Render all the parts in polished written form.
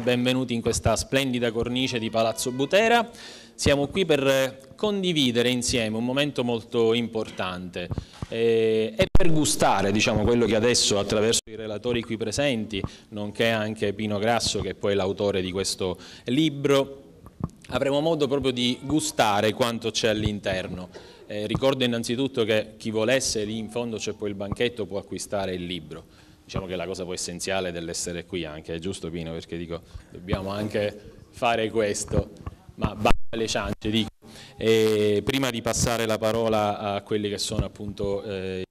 benvenuti in questa splendida cornice di Palazzo Butera. Siamo qui per condividere insieme un momento molto importante e per gustare, diciamo, quello che adesso attraverso i relatori qui presenti, nonché anche Pino Grasso, che è poi l'autore di questo libro, avremo modo proprio di gustare quanto c'è all'interno. Ricordo innanzitutto che chi volesse, lì in fondo c'è poi il banchetto, può acquistare il libro. Diciamo che è la cosa poi essenziale dell'essere qui anche, è giusto Pino? Perché dico, dobbiamo anche fare questo, ma basta le ciance, dico. Prima di passare la parola a quelli che sono appunto gli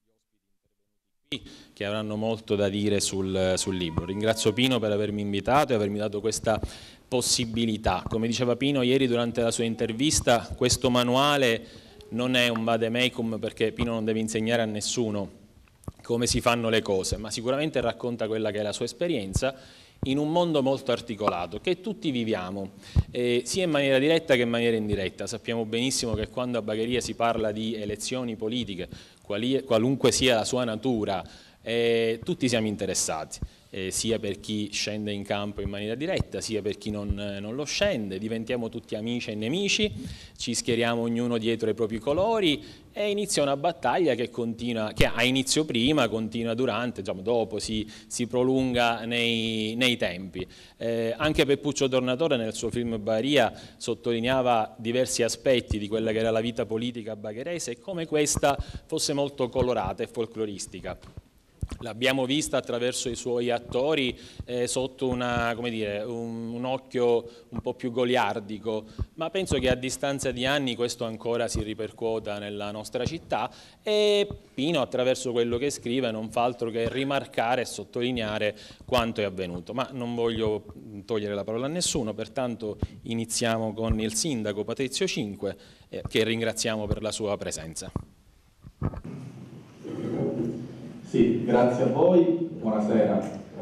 ospiti che avranno molto da dire sul libro, ringrazio Pino per avermi invitato e avermi dato questa possibilità. Come diceva Pino ieri durante la sua intervista, questo manuale non è un vademecum, perché Pino non deve insegnare a nessuno come si fanno le cose, ma sicuramente racconta quella che è la sua esperienza in un mondo molto articolato che tutti viviamo, sia in maniera diretta che in maniera indiretta. Sappiamo benissimo che quando a Bagheria si parla di elezioni politiche, qualunque sia la sua natura, tutti siamo interessati, sia per chi scende in campo in maniera diretta, sia per chi non lo scende. Diventiamo tutti amici e nemici, ci schieriamo ognuno dietro i propri colori e inizia una battaglia che continua, che ha inizio prima, continua durante, diciamo, dopo si prolunga nei tempi. Anche Peppuccio Tornatore nel suo film Baria sottolineava diversi aspetti di quella che era la vita politica bagherese e come questa fosse molto colorata e folcloristica. L'abbiamo vista attraverso i suoi attori sotto un occhio un po' più goliardico, ma penso che a distanza di anni questo ancora si ripercuota nella nostra città e Pino attraverso quello che scrive non fa altro che rimarcare e sottolineare quanto è avvenuto. Ma non voglio togliere la parola a nessuno, pertanto iniziamo con il sindaco Patrizio Cinque, che ringraziamo per la sua presenza. Sì, grazie a voi, buonasera.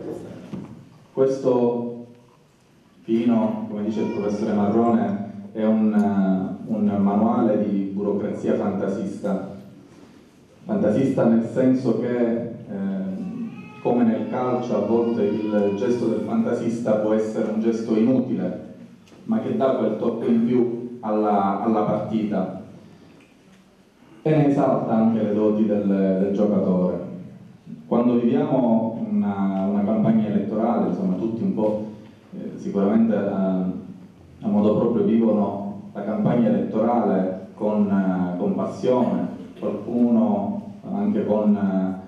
Questo Pino, come dice il professore Marrone, è un manuale di burocrazia fantasista. Fantasista nel senso che, come nel calcio, a volte il gesto del fantasista può essere un gesto inutile, ma che dà quel tocco in più alla partita e ne esalta anche le doti del giocatore. Quando viviamo una campagna elettorale, insomma, tutti un po' sicuramente a modo proprio vivono la campagna elettorale con passione, qualcuno anche con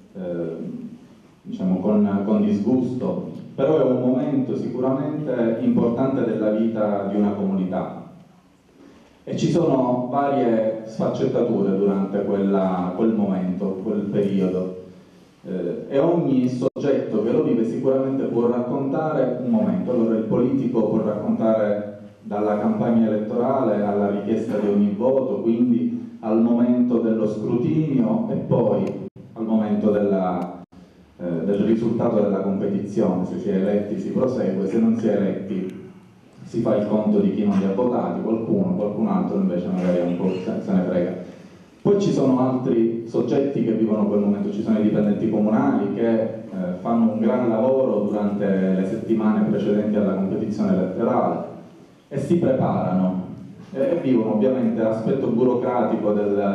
disgusto, però è un momento sicuramente importante della vita di una comunità e ci sono varie sfaccettature durante quel momento, quel periodo. E ogni soggetto che lo vive sicuramente può raccontare un momento. Allora il politico può raccontare dalla campagna elettorale alla richiesta di ogni voto, quindi al momento dello scrutinio e poi al momento del risultato della competizione. Se si è eletti si prosegue, se non si è eletti si fa il conto di chi non li ha votati, qualcun altro invece magari un po' se ne frega. Poi ci sono altri soggetti che vivono quel momento, ci sono i dipendenti comunali che fanno un gran lavoro durante le settimane precedenti alla competizione elettorale e si preparano e vivono ovviamente l'aspetto burocratico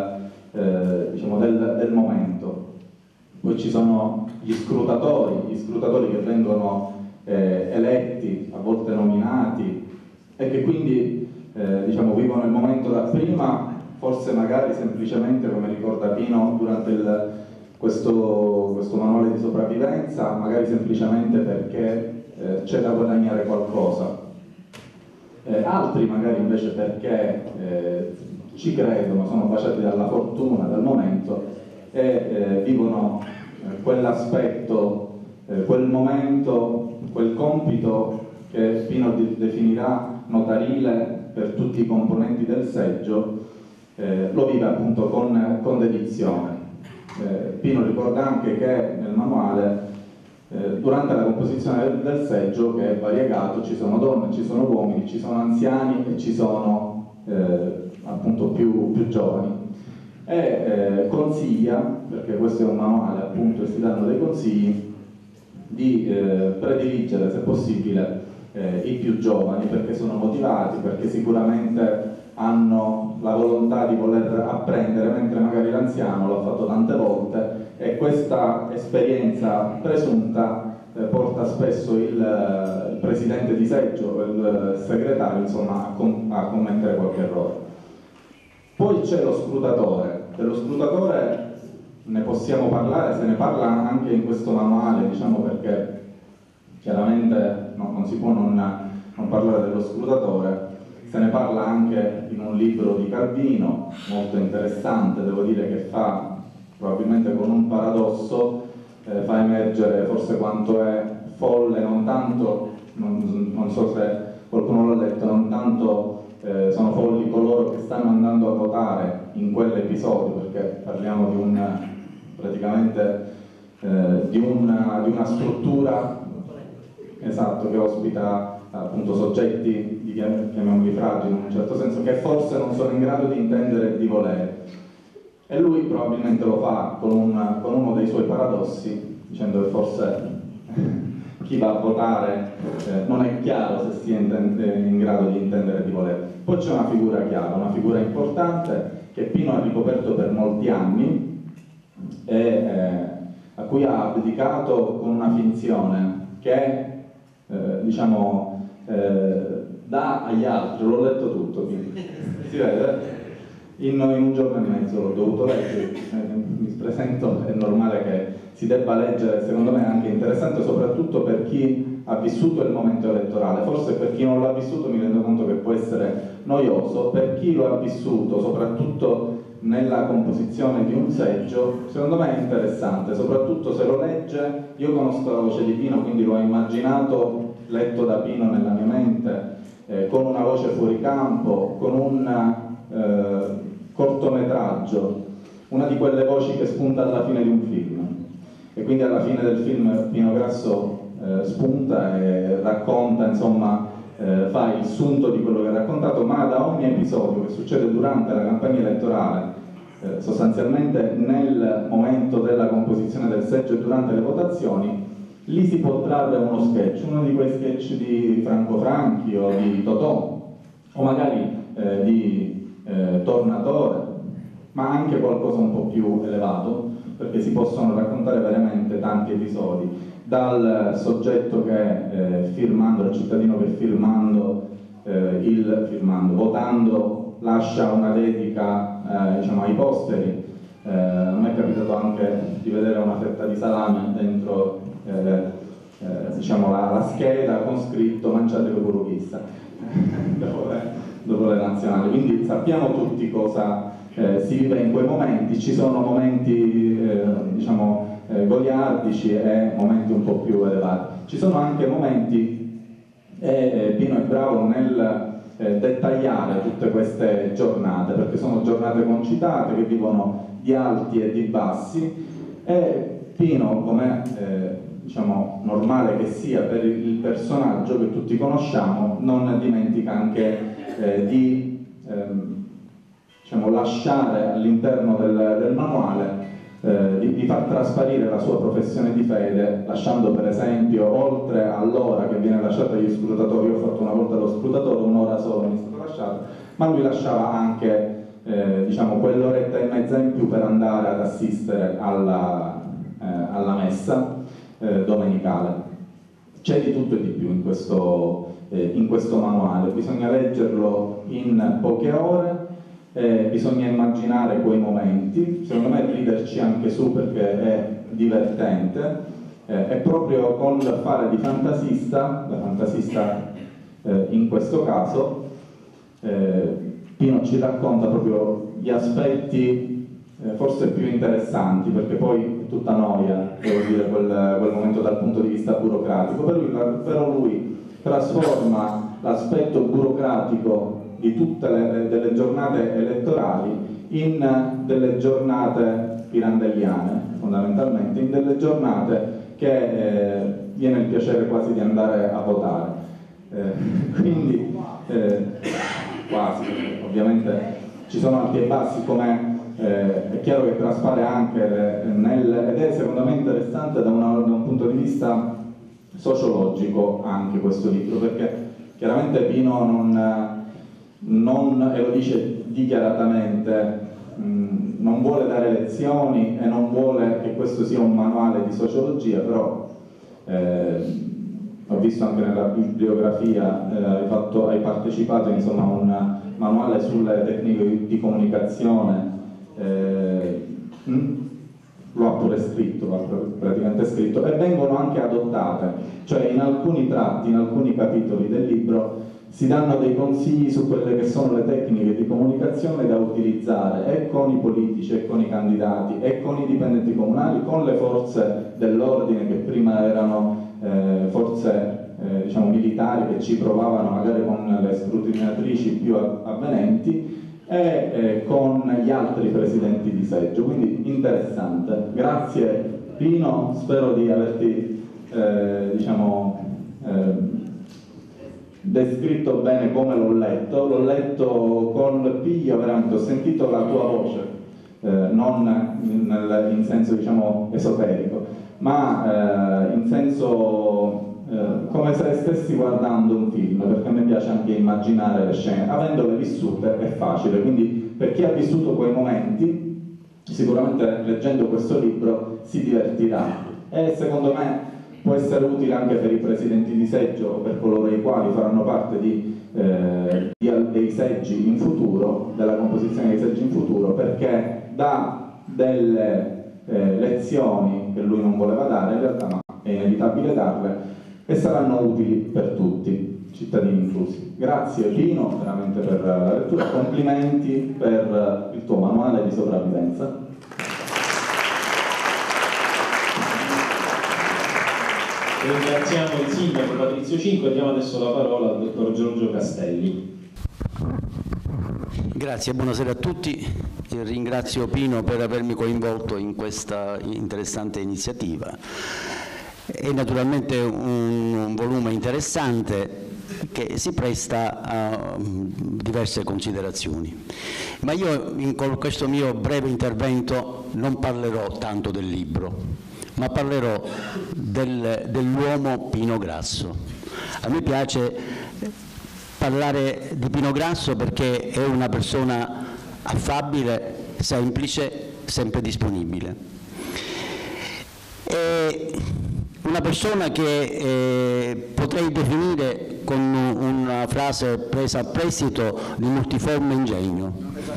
del momento. Poi ci sono gli scrutatori che vengono eletti, a volte nominati e che quindi vivono il momento dapprima. Forse magari semplicemente, come ricorda Pino, durante questo manuale di sopravvivenza, magari semplicemente perché c'è da guadagnare qualcosa. Altri magari invece perché ci credono, sono baciati dalla fortuna, dal momento e vivono quell'aspetto, quel momento, quel compito che Pino definirà notarile per tutti i componenti del seggio. Lo vive appunto con dedizione. Pino ricorda anche che nel manuale durante la composizione del seggio, che è variegato, ci sono donne, ci sono uomini, ci sono anziani e ci sono appunto più giovani e consiglia, perché questo è un manuale appunto e si danno dei consigli, di prediligere, se possibile, i più giovani, perché sono motivati, perché sicuramente hanno la volontà di voler apprendere, mentre magari l'anziano l'ha fatto tante volte e questa esperienza presunta porta spesso il presidente di seggio, il segretario, insomma, a commettere qualche errore. Poi c'è lo scrutatore. Dello scrutatore ne possiamo parlare, se ne parla anche in questo manuale, diciamo, perché chiaramente non si può non parlare dello scrutatore. Se ne parla anche in un libro di Calvino, molto interessante, devo dire, che fa, probabilmente con un paradosso, fa emergere forse quanto è folle, non tanto, non so se qualcuno l'ha letto, non tanto sono folli coloro che stanno andando a votare in quell'episodio, perché parliamo di praticamente di una struttura, esatto, che ospita appunto soggetti, chiamiamoli fragili in un certo senso, che forse non sono in grado di intendere e di volere. E lui probabilmente lo fa con uno dei suoi paradossi, dicendo che forse chi va a votare non è chiaro se sia in grado di intendere e di volere. Poi c'è una figura chiara, una figura importante che Pino ha ricoperto per molti anni e a cui ha abdicato con una finzione che diciamo dà agli altri. L'ho letto tutto, quindi si vede? In un giorno e mezzo l'ho dovuto leggere, mi presento, è normale che si debba leggere, secondo me è anche interessante soprattutto per chi ha vissuto il momento elettorale. Forse per chi non l'ha vissuto mi rendo conto che può essere noioso, per chi lo ha vissuto soprattutto nella composizione di un seggio, secondo me è interessante, soprattutto se lo legge. Io conosco la voce di Pino, quindi l'ho immaginato letto da Pino nella mia mente, con una voce fuori campo, con un cortometraggio, una di quelle voci che spunta alla fine di un film, e quindi alla fine del film Pino Grasso spunta e racconta, insomma, fa il sunto di quello che ha raccontato, ma da ogni episodio che succede durante la campagna elettorale, sostanzialmente nel momento della composizione del seggio e durante le votazioni, lì si può trarre uno sketch, uno di quei sketch di Franco Franchi o di Totò, o magari di Tornatore, ma anche qualcosa un po' più elevato, perché si possono raccontare veramente tanti episodi, dal soggetto che firmando, il cittadino che votando lascia una dedica diciamo, ai posteri. A me è capitato anche di vedere una fetta di salame dentro diciamo, la scheda con scritto mangiate con Burughissa dopo le nazionali. Quindi sappiamo tutti cosa si vive in quei momenti. Ci sono momenti diciamo goliardici e momenti un po' più elevati. Ci sono anche momenti, e Pino è bravo nel dettagliare tutte queste giornate, perché sono giornate concitate che vivono di alti e di bassi, e Pino, come diciamo normale che sia per il personaggio che tutti conosciamo, non dimentica anche di diciamo, lasciare all'interno del manuale di far trasparire la sua professione di fede, lasciando per esempio, oltre all'ora che viene lasciata agli scrutatori, io ho fatto una volta lo scrutatore, un'ora solo mi è stato lasciato, ma lui lasciava anche diciamo, quell'oretta e mezza in più per andare ad assistere alla messa domenicale. C'è di tutto e di più in questo manuale, bisogna leggerlo in poche ore. Bisogna immaginare quei momenti, secondo me riderci anche su perché è divertente, è proprio con il fare di fantasista, da fantasista in questo caso, Pino ci racconta proprio gli aspetti forse più interessanti, perché poi è tutta noia, devo dire, quel momento dal punto di vista burocratico, però lui trasforma l'aspetto burocratico di tutte delle giornate elettorali in delle giornate pirandelliane, fondamentalmente, in delle giornate che viene il piacere quasi di andare a votare. Quindi, quasi, ovviamente ci sono alti e bassi, come è chiaro che traspare anche ed è secondo me interessante da un punto di vista sociologico anche questo libro, perché chiaramente Pino non, e lo dice dichiaratamente, non vuole dare lezioni e non vuole che questo sia un manuale di sociologia, però ho visto anche nella bibliografia, hai partecipato insomma, a un manuale sulle tecniche di comunicazione, lo ha pure scritto, lo ha praticamente scritto, e vengono anche adottate, cioè in alcuni tratti, in alcuni capitoli del libro si danno dei consigli su quelle che sono le tecniche di comunicazione da utilizzare e con i politici, e con i candidati, e con i dipendenti comunali, con le forze dell'ordine che prima erano forze diciamo militari che ci provavano magari con le scrutinatrici più avvenenti, e con gli altri presidenti di seggio, quindi interessante. Grazie Pino, spero di averti descritto bene come l'ho letto con piglio, veramente ho sentito la tua voce, non in senso diciamo esoterico, ma in senso come se stessi guardando un film, perché a me piace anche immaginare le scene, avendole vissute è facile, quindi per chi ha vissuto quei momenti sicuramente leggendo questo libro si divertirà, e secondo me può essere utile anche per i presidenti di seggio o per coloro i quali faranno parte dei seggi in futuro, della composizione dei seggi in futuro, perché dà delle lezioni che lui non voleva dare, in realtà no, è inevitabile darle, e saranno utili per tutti, cittadini inclusi. Grazie Pino veramente per la lettura, complimenti per il tuo manuale di sopravvivenza. Ringraziamo il sindaco Patrizio Cinque e diamo adesso la parola al dottor Giorgio Castelli. Grazie, buonasera a tutti. Ringrazio Pino per avermi coinvolto in questa interessante iniziativa. È naturalmente un volume interessante che si presta a diverse considerazioni, ma io con questo mio breve intervento non parlerò tanto del libro, ma parlerò dell'uomo Pino Grasso. A me piace parlare di Pino Grasso perché è una persona affabile, semplice, sempre disponibile. È una persona che potrei definire con una frase presa a prestito di multiforme ingegno.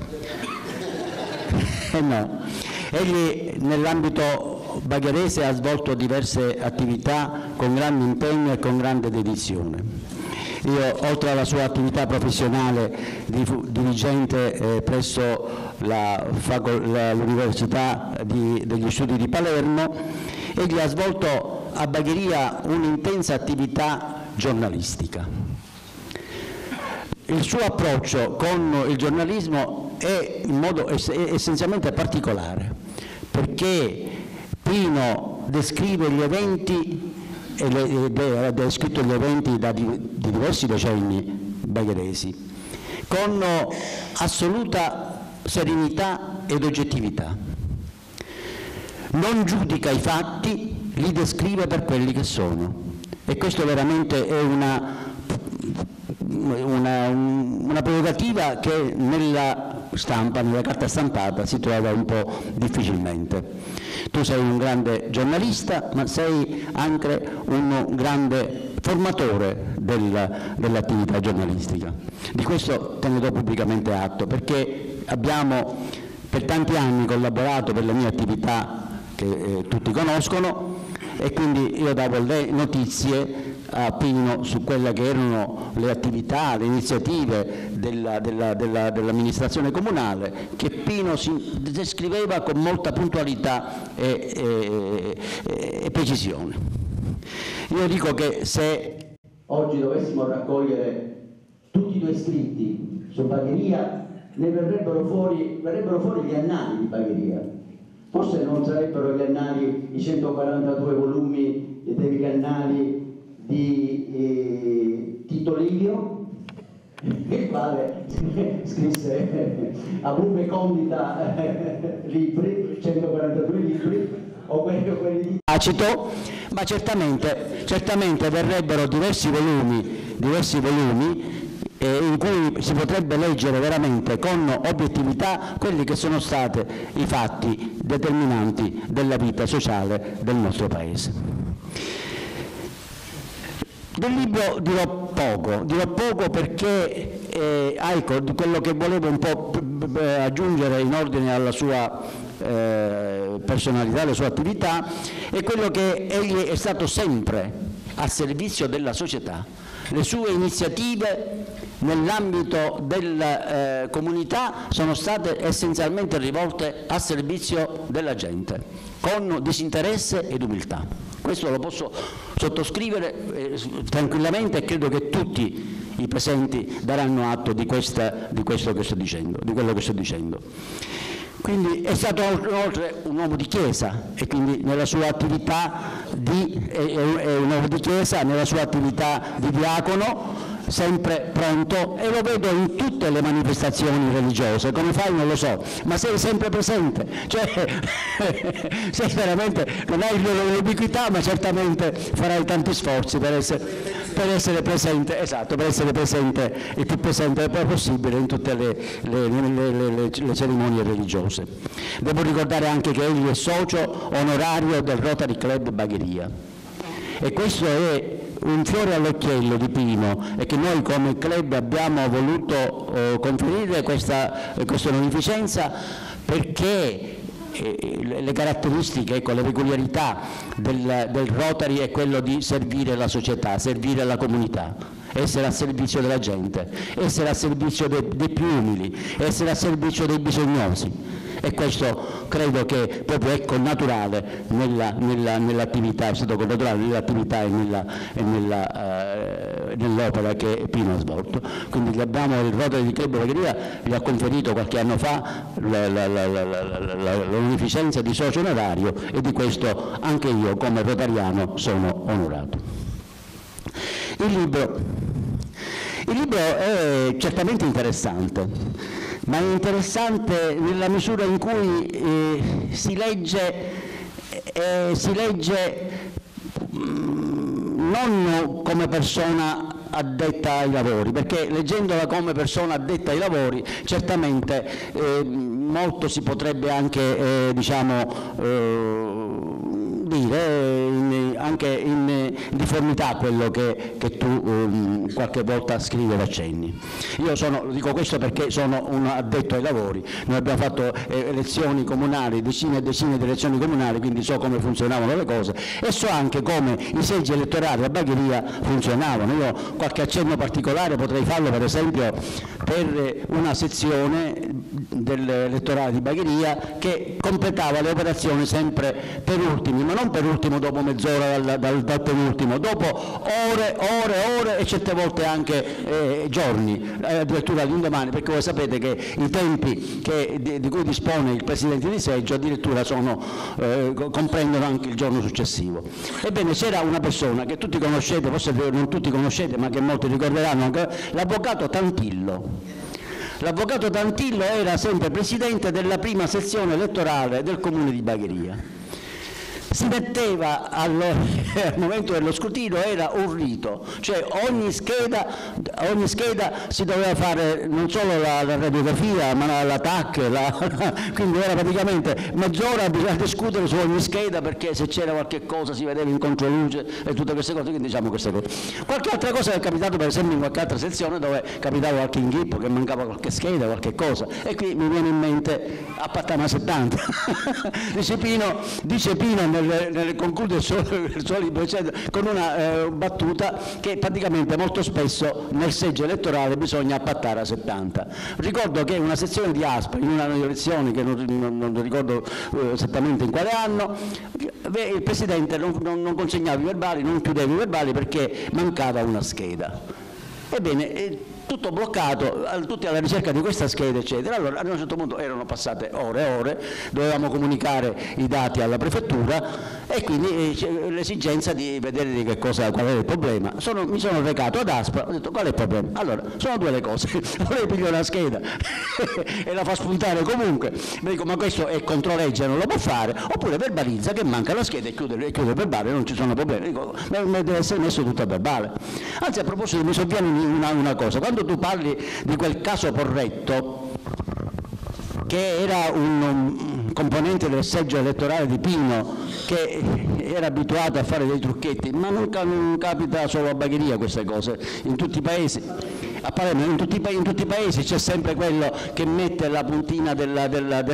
No. Egli nell'ambito bagherese ha svolto diverse attività con grande impegno e con grande dedizione. Io, oltre alla sua attività professionale di dirigente presso l'Università degli Studi di Palermo, egli ha svolto a Bagheria un'intensa attività giornalistica. Il suo approccio con il giornalismo è in modo essenzialmente particolare, perché Pino descrive gli eventi ha descritto gli eventi di diversi decenni bagheresi con assoluta serenità ed oggettività. Non giudica i fatti, li descrive per quelli che sono, e questo veramente è una prerogativa che nella stampa, nella carta stampata, si trova un po' difficilmente. Tu sei un grande giornalista, ma sei anche un grande formatore dell'attività giornalistica. Di questo te ne do pubblicamente atto, perché abbiamo per tanti anni collaborato per la mia attività che tutti conoscono, e quindi io davo le notizie a Pino su quelle che erano le attività, le iniziative dell'amministrazione comunale, che Pino si descriveva con molta puntualità e precisione. Io dico che se oggi dovessimo raccogliere tutti i tuoi scritti su Bagheria, ne verrebbero fuori gli annali di Bagheria. Forse non sarebbero gli annali, i 142 volumi degli annali di Tito Livio, il quale scrisse a bume condita libri, 142 libri, o quelli di acito, ma certamente verrebbero diversi volumi in cui si potrebbe leggere veramente con obiettività quelli che sono stati i fatti determinanti della vita sociale del nostro Paese. Del libro dirò poco perché ecco, quello che volevo un po' aggiungere in ordine alla sua personalità, alla sua attività, è quello che egli è stato sempre al servizio della società. Le sue iniziative nell'ambito della comunità sono state essenzialmente rivolte al servizio della gente, con disinteresse ed umiltà. Questo lo posso sottoscrivere tranquillamente e credo che tutti i presenti daranno atto di quello che sto dicendo. Quindi è stato inoltre un uomo di chiesa e quindi nella sua attività è un uomo di chiesa, nella sua attività di diacono, sempre pronto, e lo vedo in tutte le manifestazioni religiose. Come fai non lo so, ma sei sempre presente, cioè sei veramente, non hai l'ubiquità, ma certamente farai tanti sforzi per essere presente, esatto, per essere presente il più presente possibile in tutte le cerimonie religiose. Devo ricordare anche che egli è socio onorario del Rotary Club Bagheria, e questo è un fiore all'occhiello di Pino, e che noi come club abbiamo voluto conferire questa onorificenza perché le caratteristiche, ecco, le peculiarità del Rotary è quello di servire la società, servire la comunità, essere al servizio della gente, essere al servizio dei più umili, essere al servizio dei bisognosi. E questo credo che proprio è connaturale nell'attività, è stato connaturale nell'attività e nell'opera che Pino ha svolto. Quindi il Rotary Club Bagheria gli ha conferito qualche anno fa l'onorificenza di socio onorario, e di questo anche io come rotariano sono onorato. Il libro è certamente interessante, ma è interessante nella misura in cui si legge non come persona addetta ai lavori, perché leggendola come persona addetta ai lavori certamente molto si potrebbe anche dire anche in difformità a quello che tu qualche volta scrivi ed accenni. Io dico questo perché sono un addetto ai lavori, noi abbiamo fatto elezioni comunali, decine e decine di elezioni comunali, quindi so come funzionavano le cose e so anche come i seggi elettorali a Bagheria funzionavano. Io qualche accenno particolare potrei farlo per esempio per una sezione dell'elettorale di Bagheria che completava le operazioni sempre per ultimi, ma non per ultimo dopo mezz'ora dal penultimo, dopo ore e certe volte anche giorni, addirittura all'indomani, perché voi sapete che i tempi di cui dispone il Presidente di seggio addirittura comprendono anche il giorno successivo. Ebbene, c'era una persona che tutti conoscete, forse non tutti conoscete, ma che molti ricorderanno, l'avvocato Tantillo. L'avvocato Tantillo era sempre presidente della prima sezione elettorale del comune di Bagheria. Si metteva al momento dello scrutinio, era un rito, cioè ogni scheda si doveva fare non solo la radiografia ma la TAC, quindi era praticamente mezz'ora bisogna discutere su ogni scheda perché se c'era qualche cosa si vedeva in controluce e tutte queste cose, quindi diciamo queste cose. Qualche altra cosa è capitato per esempio in qualche altra sezione dove capitava qualche inghippo, che mancava qualche scheda, qualche cosa, e qui mi viene in mente a Pattama 70 dice Pino nel concludere il suo libro con una battuta che praticamente molto spesso nel seggio elettorale bisogna appattare a 70. Ricordo che una sezione di Aspa, in una delle elezioni che non ricordo esattamente in quale anno, il Presidente non consegnava i verbali, non chiudeva i verbali perché mancava una scheda. Ebbene, tutto bloccato, tutti alla ricerca di questa scheda, eccetera. Allora ad un certo punto erano passate ore e ore, dovevamo comunicare i dati alla prefettura e quindi l'esigenza di vedere di qual era il problema. Mi sono recato ad Aspra, ho detto qual è il problema? Allora, sono due le cose, o lei piglia una scheda e la fa spuntare comunque, mi dico ma questo è controlegge, non lo può fare, oppure verbalizza che manca la scheda e chiude il verbale, non ci sono problemi. Dico, ma deve essere messo tutto a verbale. Anzi, a proposito mi sovviene una cosa, quando tu parli di quel caso Porretto, che era un componente del seggio elettorale di Pino che era abituato a fare dei trucchetti, ma non capita solo a Bagheria queste cose, in tutti i paesi. A Palermo, in tutti i paesi c'è sempre quello che mette la puntina della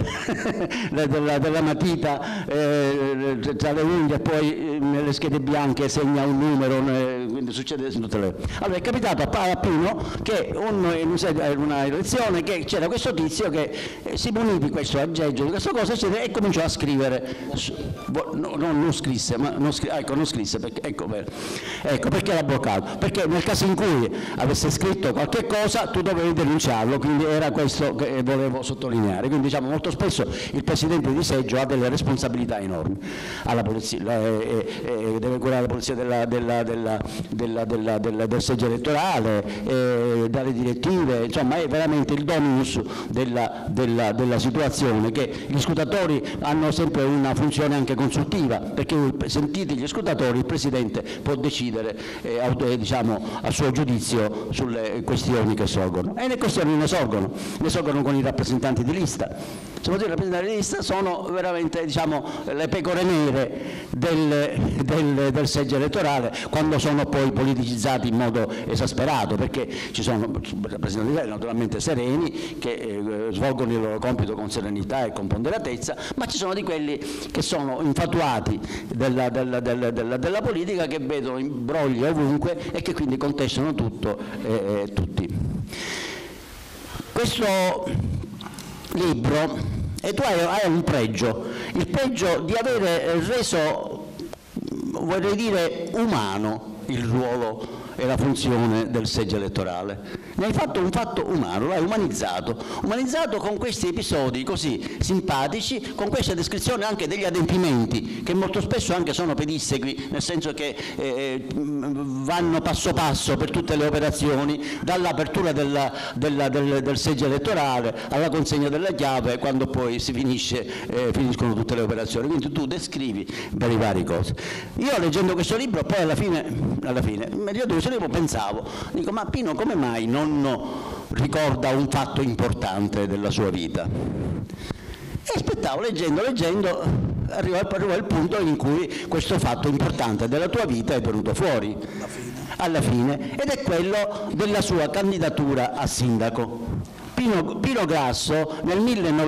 matita tra le unghie e poi nelle schede bianche segna un numero, quindi succede in tutte le... Allora è capitato a Pino che in una elezione che c'era questo tizio che si munì di questo aggeggio, di questa cosa, eccetera, e cominciò a scrivere, non scrisse perché, perché era bloccato, perché nel caso in cui avesse scritto qualche cosa tu dovevi denunciarlo, quindi era questo che volevo sottolineare. Quindi diciamo molto spesso il presidente di seggio ha delle responsabilità enormi alla polizia, deve curare la polizia del seggio elettorale, dalle direttive, insomma è veramente il dominus della situazione, che gli scrutatori hanno sempre una funzione anche consultiva, perché sentiti gli scrutatori il presidente può decidere diciamo, a suo giudizio sulle questioni che sorgono, e le questioni ne sorgono con i rappresentanti di lista. Soprattutto i rappresentanti di lista sono veramente, diciamo, le pecore nere del seggio elettorale, quando sono poi politicizzati in modo esasperato, perché ci sono rappresentanti naturalmente sereni che svolgono il loro compito con serenità e con ponderatezza, ma ci sono di quelli che sono infatuati della politica, che vedono imbrogli ovunque e che quindi contestano tutto e tutti. Questo libro, e tu hai un pregio, il pregio di avere reso, vorrei dire, umano il ruolo e la funzione del seggio elettorale. Ne hai fatto un fatto umano, l'hai umanizzato con questi episodi così simpatici, con questa descrizione anche degli adempimenti, che molto spesso anche sono pedissequi, nel senso che vanno passo passo per tutte le operazioni, dall'apertura del seggio elettorale alla consegna della chiave, quando poi si finiscono tutte le operazioni. Quindi tu descrivi per i vari cose. Io leggendo questo libro poi alla fine pensavo, dico, ma Pino come mai non ricorda un fatto importante della sua vita? E aspettavo, leggendo, arriva il punto in cui questo fatto importante della tua vita è venuto fuori, alla fine, ed è quello della sua candidatura a sindaco. Pino Grasso nel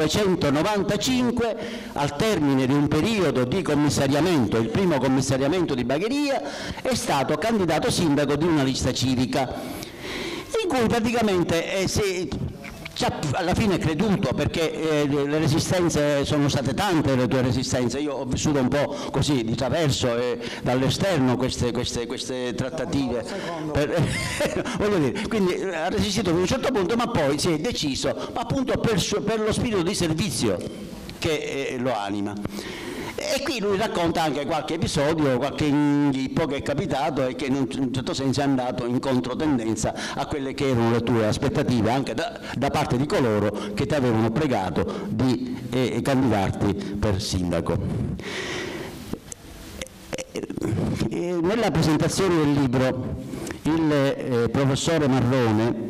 1995, al termine di un periodo di commissariamento, il primo commissariamento di Bagheria, è stato candidato sindaco di una lista civica, in cui praticamente ci ha alla fine creduto, perché le resistenze sono state tante, le tue resistenze. Io ho vissuto un po' così di traverso e dall'esterno queste trattative, voglio dire, quindi ha resistito fino a un certo punto, ma poi si è deciso, appunto per lo spirito di servizio che lo anima. E qui lui racconta anche qualche episodio, qualche inghippo che è capitato e che in un certo senso è andato in controtendenza a quelle che erano le tue aspettative, anche da parte di coloro che ti avevano pregato di candidarti per sindaco. Nella presentazione del libro il professore Marrone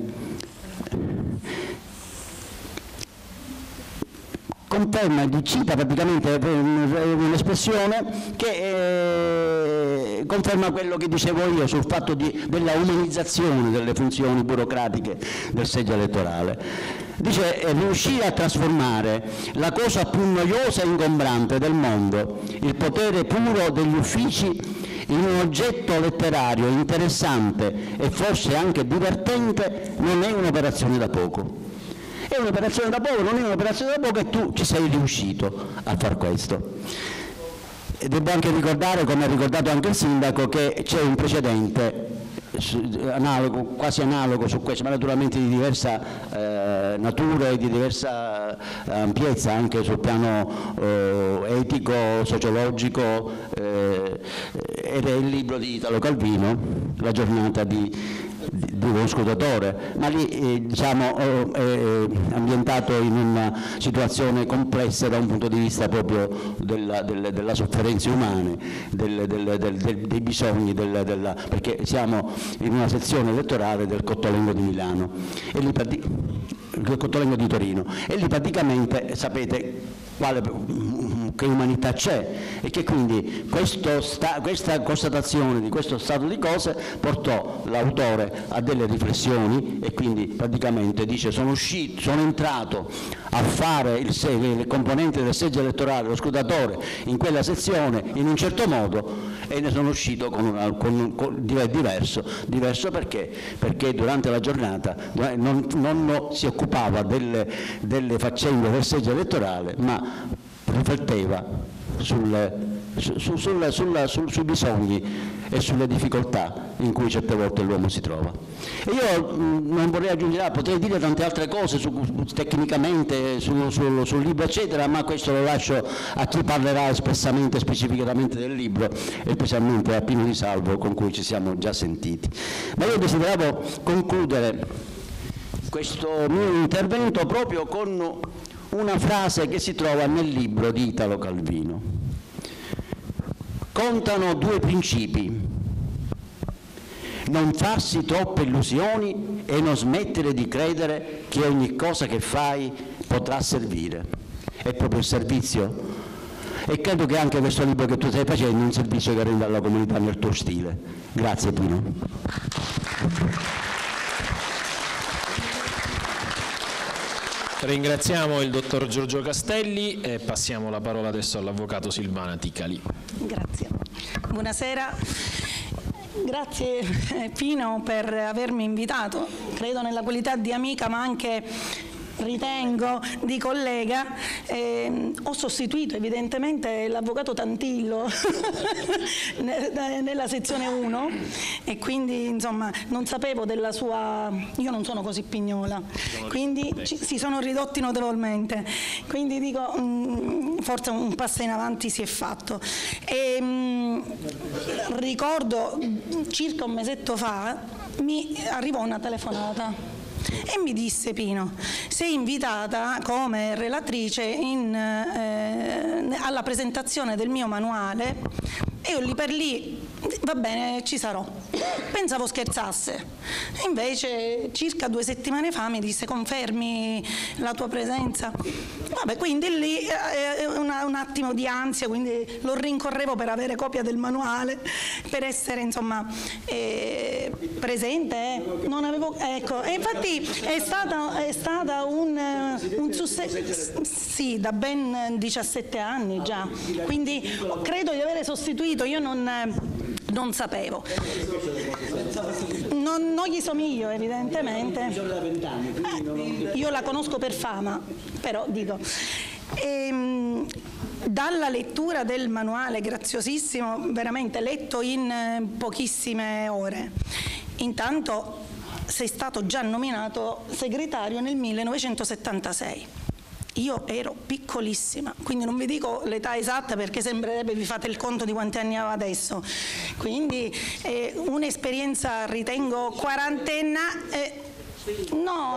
conferma, cita praticamente un'espressione che conferma quello che dicevo io sul fatto della umanizzazione delle funzioni burocratiche del seggio elettorale. Dice: riuscire a trasformare la cosa più noiosa e ingombrante del mondo, il potere puro degli uffici, in un oggetto letterario interessante e forse anche divertente, non è un'operazione da poco. È un'operazione da poco, non è un'operazione da poco, e tu ci sei riuscito a far questo. E devo anche ricordare, come ha ricordato anche il sindaco, che c'è un precedente quasi analogo su questo, ma naturalmente di diversa natura e di diversa ampiezza anche sul piano etico, sociologico, ed è il libro di Italo Calvino, La giornata di uno scrutatore, ma lì diciamo è ambientato in una situazione complessa da un punto di vista proprio della sofferenza umane, dei bisogni, perché siamo in una sezione elettorale del Cottolengo di Milano, il Cottolengo di Torino, e lì praticamente sapete che umanità c'è, e che quindi questa constatazione di questo stato di cose portò l'autore a delle riflessioni, e quindi praticamente dice: sono entrato a fare il componente del seggio elettorale, lo scrutatore, in quella sezione in un certo modo, e ne sono uscito diverso perché durante la giornata non si occupava delle faccende del seggio elettorale, ma rifletteva sui bisogni e sulle difficoltà in cui certe volte l'uomo si trova. E io non vorrei aggiungere, potrei dire tante altre cose tecnicamente sul libro eccetera, ma questo lo lascio a chi parlerà espressamente, specificatamente del libro, e specialmente a Pino Di Salvo, con cui ci siamo già sentiti. Ma io desideravo concludere questo mio intervento proprio con una frase che si trova nel libro di Italo Calvino. Contano due principi: non farsi troppe illusioni e non smettere di credere che ogni cosa che fai potrà servire. È proprio il servizio, e credo che anche questo libro che tu stai facendo è un servizio che rende alla comunità nel tuo stile. Grazie Pino. Ringraziamo il dottor Giorgio Castelli e passiamo la parola adesso all'avvocato Silvana Ticali. Grazie. Buonasera. Grazie Pino per avermi invitato, credo nella qualità di amica ma anche ritengo di collega. Ho sostituito evidentemente l'avvocato Tantillo nella sezione 1 e quindi insomma non sapevo della sua, io non sono così pignola, quindi si sono ridotti notevolmente, quindi dico forse un passo in avanti si è fatto. Ricordo circa un mesetto fa mi arrivò una telefonata e mi disse: Pino, sei invitata come relatrice alla presentazione del mio manuale. E io lì per lì, va bene, ci sarò. Pensavo scherzasse. Invece circa 2 settimane fa mi disse: confermi la tua presenza? Vabbè, quindi lì un attimo di ansia, quindi lo rincorrevo per avere copia del manuale, per essere insomma presente. Non avevo, ecco, e infatti è stata un successo, sì, da ben 17 anni già, quindi credo di avere sostituito, io non sapevo, non gli somiglio evidentemente, io la conosco per fama, però dico, dalla lettura del manuale graziosissimo, veramente letto in pochissime ore, intanto sei stato già nominato segretario nel 1976. Io ero piccolissima, quindi non vi dico l'età esatta perché sembrerebbe vi fate il conto di quanti anni avevo adesso, quindi un'esperienza ritengo quarantenna. No,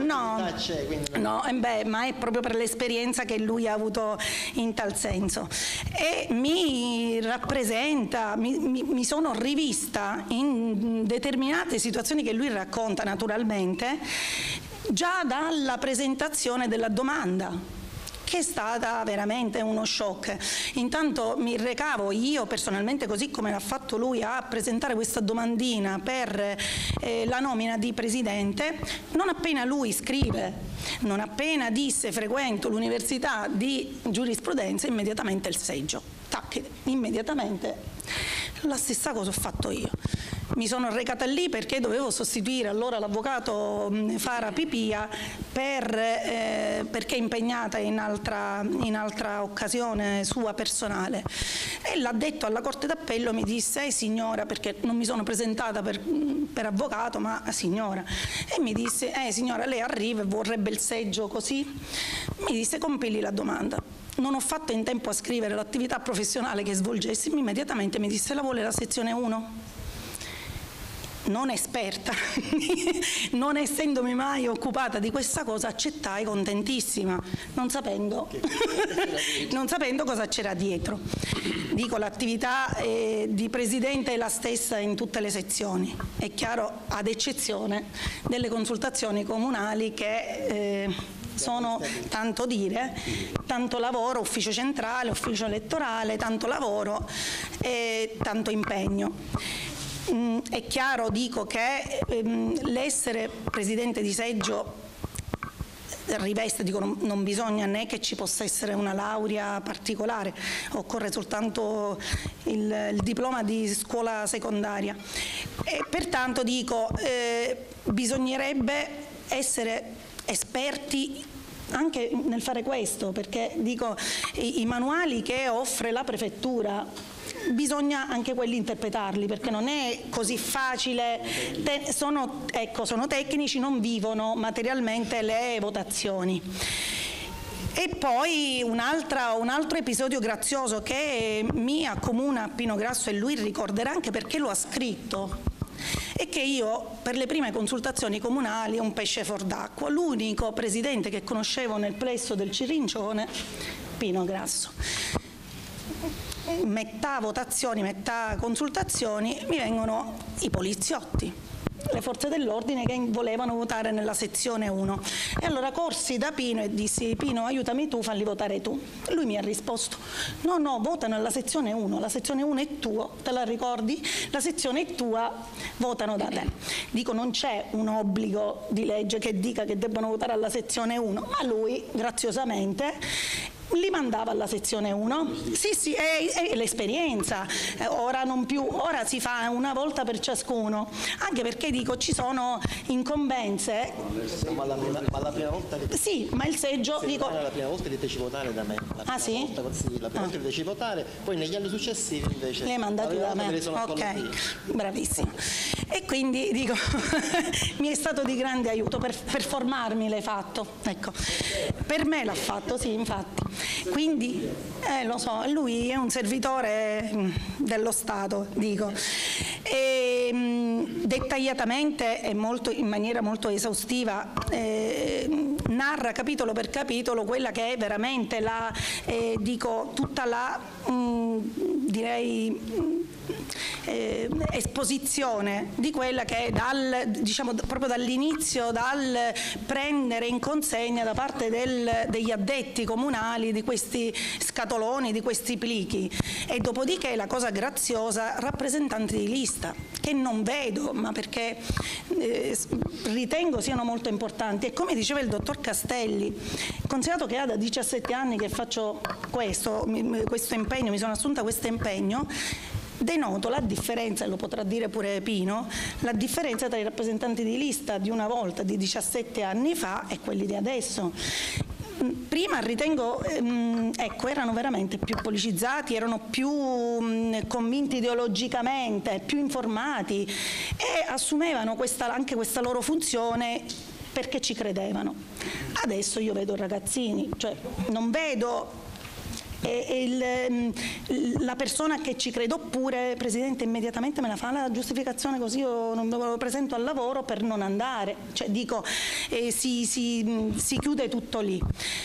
ma è proprio per l'esperienza che lui ha avuto in tal senso, e mi rappresenta, mi sono rivista in determinate situazioni che lui racconta naturalmente già dalla presentazione della domanda, che è stata veramente uno shock. Intanto mi recavo io personalmente, così come l'ha fatto lui, a presentare questa domandina per la nomina di presidente. Non appena lui scrive, non appena disse frequento l'università di giurisprudenza, immediatamente il seggio, tac, immediatamente la stessa cosa ho fatto io. mi sono recata lì perché dovevo sostituire allora l'avvocato Fara Pipia perché impegnata in altra occasione sua personale. E l'addetto alla Corte d'Appello mi disse: signora, perché non mi sono presentata per avvocato ma signora, e mi disse: signora, lei arriva e vorrebbe il seggio così? Mi disse: compili la domanda. Non ho fatto in tempo a scrivere l'attività professionale che svolgessi, immediatamente mi disse: la vuole la sezione 1? Non esperta, non essendomi mai occupata di questa cosa, accettai contentissima, non sapendo cosa c'era dietro. Dico, l'attività di presidente è la stessa in tutte le sezioni, è chiaro, ad eccezione delle consultazioni comunali che sono, tanto dire, tanto lavoro, ufficio centrale, ufficio elettorale, tanto lavoro e tanto impegno. È chiaro, dico, che l'essere presidente di seggio riveste, dico, non bisogna né che ci possa essere una laurea particolare, occorre soltanto il diploma di scuola secondaria, e pertanto dico bisognerebbe essere esperti anche nel fare questo, perché dico, i manuali che offre la prefettura bisogna anche quelli interpretarli, perché non è così facile, sono tecnici, non vivono materialmente le votazioni. E poi un altro episodio grazioso che mi accomuna Pino Grasso, e lui ricorderà anche perché lo ha scritto, è che io per le prime consultazioni comunali un pesce fuor d'acqua, l'unico presidente che conoscevo nel plesso del Cirincione, Pino Grasso. Metà votazioni, metà consultazioni, mi vengono i poliziotti, le forze dell'ordine che volevano votare nella sezione 1. E allora corsi da Pino e dissi: Pino, aiutami tu, falli votare tu. Lui mi ha risposto: no, votano nella sezione 1, la sezione 1 è tua, te la ricordi? La sezione è tua, votano da te. Dico, non c'è un obbligo di legge che dica che debbano votare alla sezione 1, ma lui graziosamente li mandava alla sezione 1. Sì, è l'esperienza, ora non più, ora si fa una volta per ciascuno, anche perché dico, ci sono incombenze. Ma la prima volta sì, ma il seggio, dico, la prima volta li feci votare da me. Sì? La prima volta li feci votare, poi negli anni successivi invece li hai mandati da me. Ok, bravissimo. E quindi dico mi è stato di grande aiuto per formarmi, l'hai fatto, ecco, per me l'ha fatto, sì, infatti. Quindi lo so, lui è un servitore dello Stato, dico. E, dettagliatamente e in maniera molto esaustiva narra capitolo per capitolo quella che è veramente tutta la direi esposizione di quella che è diciamo proprio dall'inizio, dal prendere in consegna da parte degli addetti comunali di questi scatoloni, di questi plichi, e dopodiché la cosa graziosa, rappresentanti di lista che non vedo, ma perché ritengo siano molto importanti. E come diceva il dottor Castelli, considerato che da 17 anni che faccio questo impegno, mi sono assunta questo impegno, denoto la differenza, e lo potrà dire pure Pino, la differenza tra i rappresentanti di lista di una volta, di 17 anni fa, e quelli di adesso. Prima ritengo, erano veramente più policizzati, erano più convinti ideologicamente, più informati, e assumevano anche questa loro funzione perché ci credevano. Adesso io vedo ragazzini, cioè non vedo la persona che ci crede, oppure Presidente immediatamente me la fa la giustificazione, così io non me lo presento al lavoro per non andare, cioè dico si chiude tutto lì.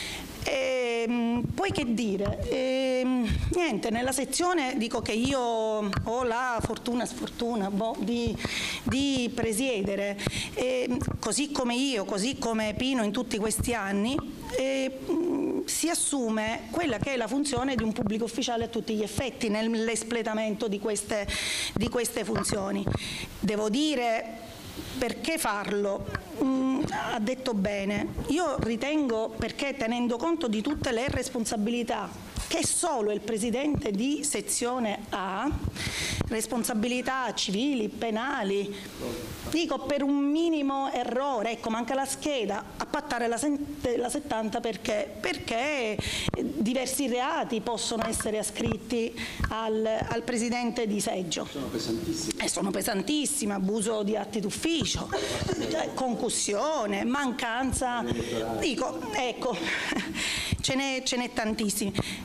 Poi che dire, niente, nella sezione dico che io ho la sfortuna di presiedere, così come io, così come Pino in tutti questi anni, si assume quella che è la funzione di un pubblico ufficiale a tutti gli effetti nell'espletamento di queste funzioni. Devo dire, perché farlo? ha detto bene. Io ritengo, perché tenendo conto di tutte le responsabilità che solo il presidente di sezione ha, responsabilità civili, penali, dico per un minimo errore, ecco, manca la scheda, a pattare la 70 perché diversi reati possono essere ascritti al presidente di seggio. Sono pesantissimi. Sono pesantissimi, abuso di atti d'ufficio, concussione, mancanza, dico, ecco, ce n'è tantissimi.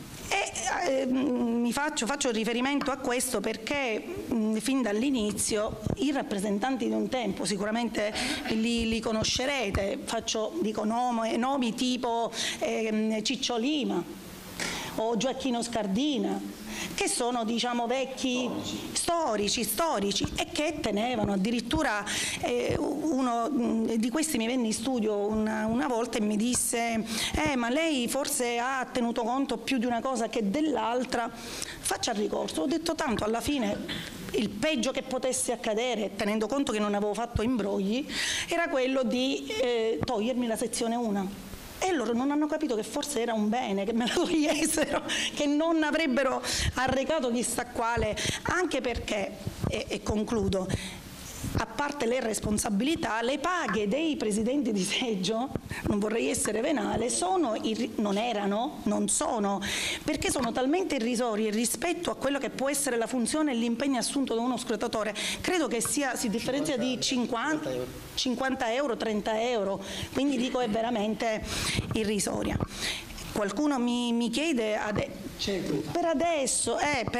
E faccio riferimento a questo perché fin dall'inizio i rappresentanti di un tempo, sicuramente li conoscerete, dico nomi tipo Ciccio Lima o Gioacchino Scardina, che sono, diciamo, vecchi storici e che tenevano addirittura, uno di questi mi venne in studio una volta e mi disse ma lei forse ha tenuto conto più di una cosa che dell'altra, faccia ricorso. Ho detto tanto, alla fine il peggio che potesse accadere, tenendo conto che non avevo fatto imbrogli, era quello di togliermi la sezione 1. E loro non hanno capito che forse era un bene che me la togliessero, che non avrebbero arrecato chissà quale, anche perché, e concludo, a parte le responsabilità, le paghe dei presidenti di seggio, non vorrei essere venale, non sono, perché sono talmente irrisorie rispetto a quello che può essere la funzione e l'impegno assunto da uno scrutatore. Credo che si differenzia di 50 euro, 30 euro, quindi dico è veramente irrisoria. Qualcuno mi chiede per adesso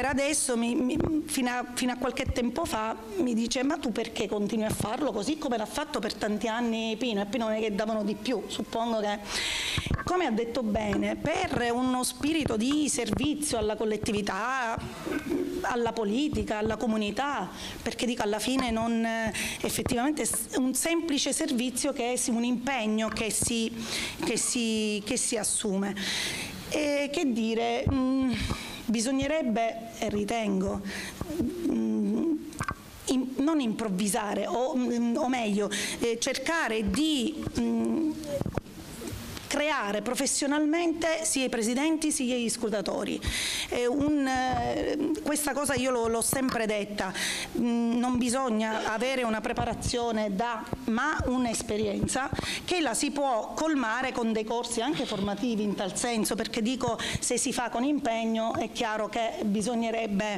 fino a qualche tempo fa mi dice ma tu perché continui a farlo così come l'ha fatto per tanti anni Pino, e Pino non è che davano di più, suppongo che, come ha detto bene, per uno spirito di servizio alla collettività, alla politica, alla comunità, perché dico alla fine non effettivamente un semplice servizio che è un impegno che si assume. E che dire, bisognerebbe, e ritengo, non improvvisare o meglio cercare di creare professionalmente sia i presidenti sia gli scrutatori. Questa cosa io l'ho sempre detta, non bisogna avere una preparazione ma un'esperienza che la si può colmare con dei corsi anche formativi in tal senso, perché dico se si fa con impegno è chiaro che bisognerebbe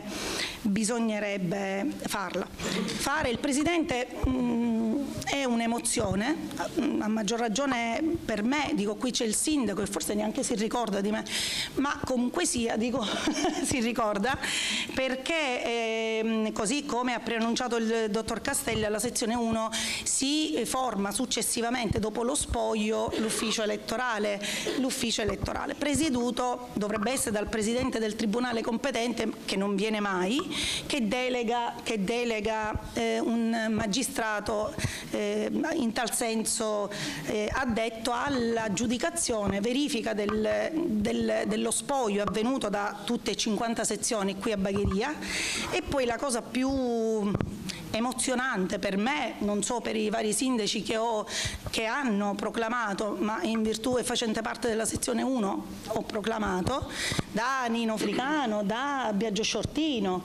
farla. Fare il presidente è un'emozione, a maggior ragione per me, dico qui c'è il sindaco e forse neanche si ricorda di me, ma comunque sia, dico si ricorda, perché così come ha preannunciato il dottor Castelli, alla sezione 1 si forma successivamente dopo lo spoglio l'ufficio elettorale, presieduto dovrebbe essere dal presidente del tribunale competente, che non viene mai, che delega un magistrato in tal senso addetto alla giudicazione, verifica dello spoglio avvenuto da tutte e 50 sezioni qui a Bagheria. E poi la cosa più emozionante per me, non so per i vari sindaci che hanno proclamato, ma in virtù e facente parte della sezione 1 ho proclamato, da Nino Fricano, da Biagio Sciortino,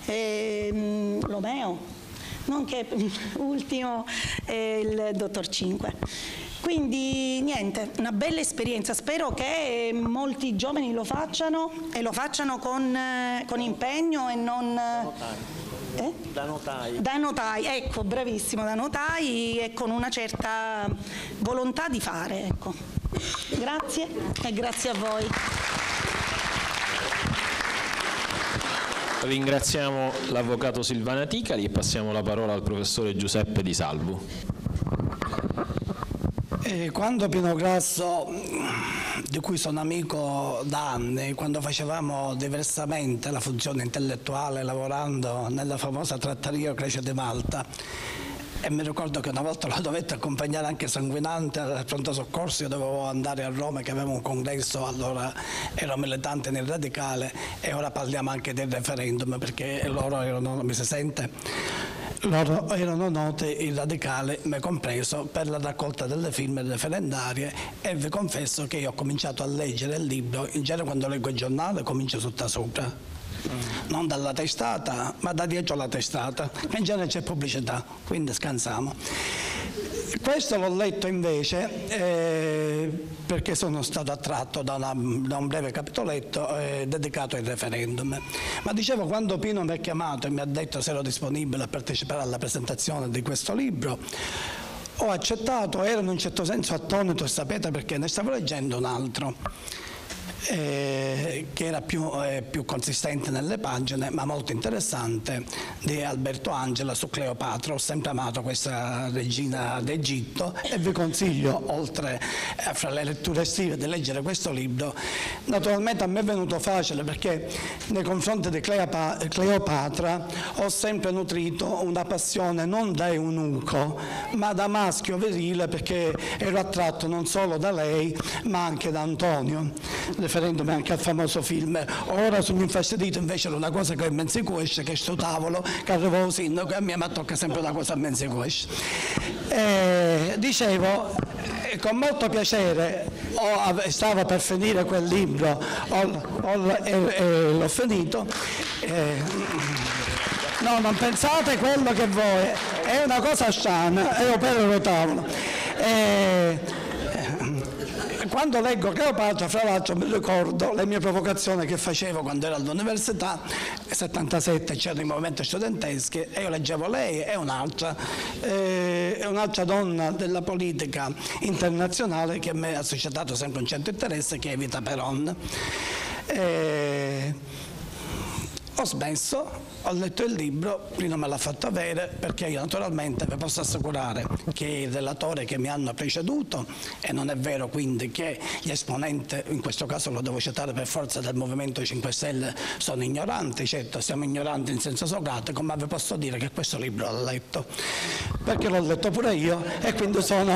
Lomeo, nonché ultimo il dottor Cinque. Quindi niente, una bella esperienza, spero che molti giovani lo facciano e lo facciano con impegno e non... Da notai. Da notai, ecco, bravissimo, da notai e con una certa volontà di fare, ecco. Grazie e grazie a voi. Ringraziamo l'avvocato Silvana Ticali e passiamo la parola al professore Giuseppe Di Salvo. Quando Pino Grasso, di cui sono amico da anni, quando facevamo diversamente la funzione intellettuale lavorando nella famosa trattoria Cresce di Malta, e mi ricordo che una volta lo dovette accompagnare anche sanguinante al pronto soccorso, io dovevo andare a Roma che aveva un congresso, allora ero militante nel radicale e ora parliamo anche del referendum perché loro erano, mi si sente? Loro erano noti, i radicali, me compreso, per la raccolta delle firme referendarie, e vi confesso che io ho cominciato a leggere il libro, in genere quando leggo il giornale comincio tutta sopra, non dalla testata ma da dietro la testata, in genere c'è pubblicità, quindi scansiamo. Questo l'ho letto invece perché sono stato attratto da un breve capitoletto dedicato al referendum. Ma dicevo, quando Pino mi ha chiamato e mi ha detto se ero disponibile a partecipare alla presentazione di questo libro, ho accettato, ero in un certo senso attonito, sapete perché? Ne stavo leggendo un altro che era più consistente nelle pagine, ma molto interessante, di Alberto Angela su Cleopatra. Ho sempre amato questa regina d'Egitto e vi consiglio, oltre fra le letture estive, di leggere questo libro. Naturalmente a me è venuto facile perché nei confronti di Cleopatra ho sempre nutrito una passione non da eunuco ma da maschio virile, perché ero attratto non solo da lei ma anche da Antonio, riferendomi anche al famoso film. Ora sono infastidito invece di una cosa che mi inseguisce, che è sto tavolo che arrivo al sindaco e a me mi tocca sempre una cosa che mi inseguisce. Dicevo, con molto piacere stavo per finire quel libro, l'ho finito. No, non pensate quello che voi, è una cosa strana, è opera lo tavolo. Quando leggo Cleopatra, fra l'altro, mi ricordo le mie provocazioni che facevo quando ero all'università, nel 77 c'erano i movimenti studenteschi e io leggevo lei e un'altra donna della politica internazionale che a me ha suscitato sempre un certo interesse, che è Evita Peron. Ho smesso, ho letto il libro, Pino me l'ha fatto avere, perché io naturalmente vi posso assicurare che il relatore che mi hanno preceduto, e non è vero quindi che gli esponenti, in questo caso lo devo citare per forza, del Movimento 5 Stelle sono ignoranti. Certo, siamo ignoranti in senso socratico, ma vi posso dire che questo libro l'ho letto, perché l'ho letto pure io e quindi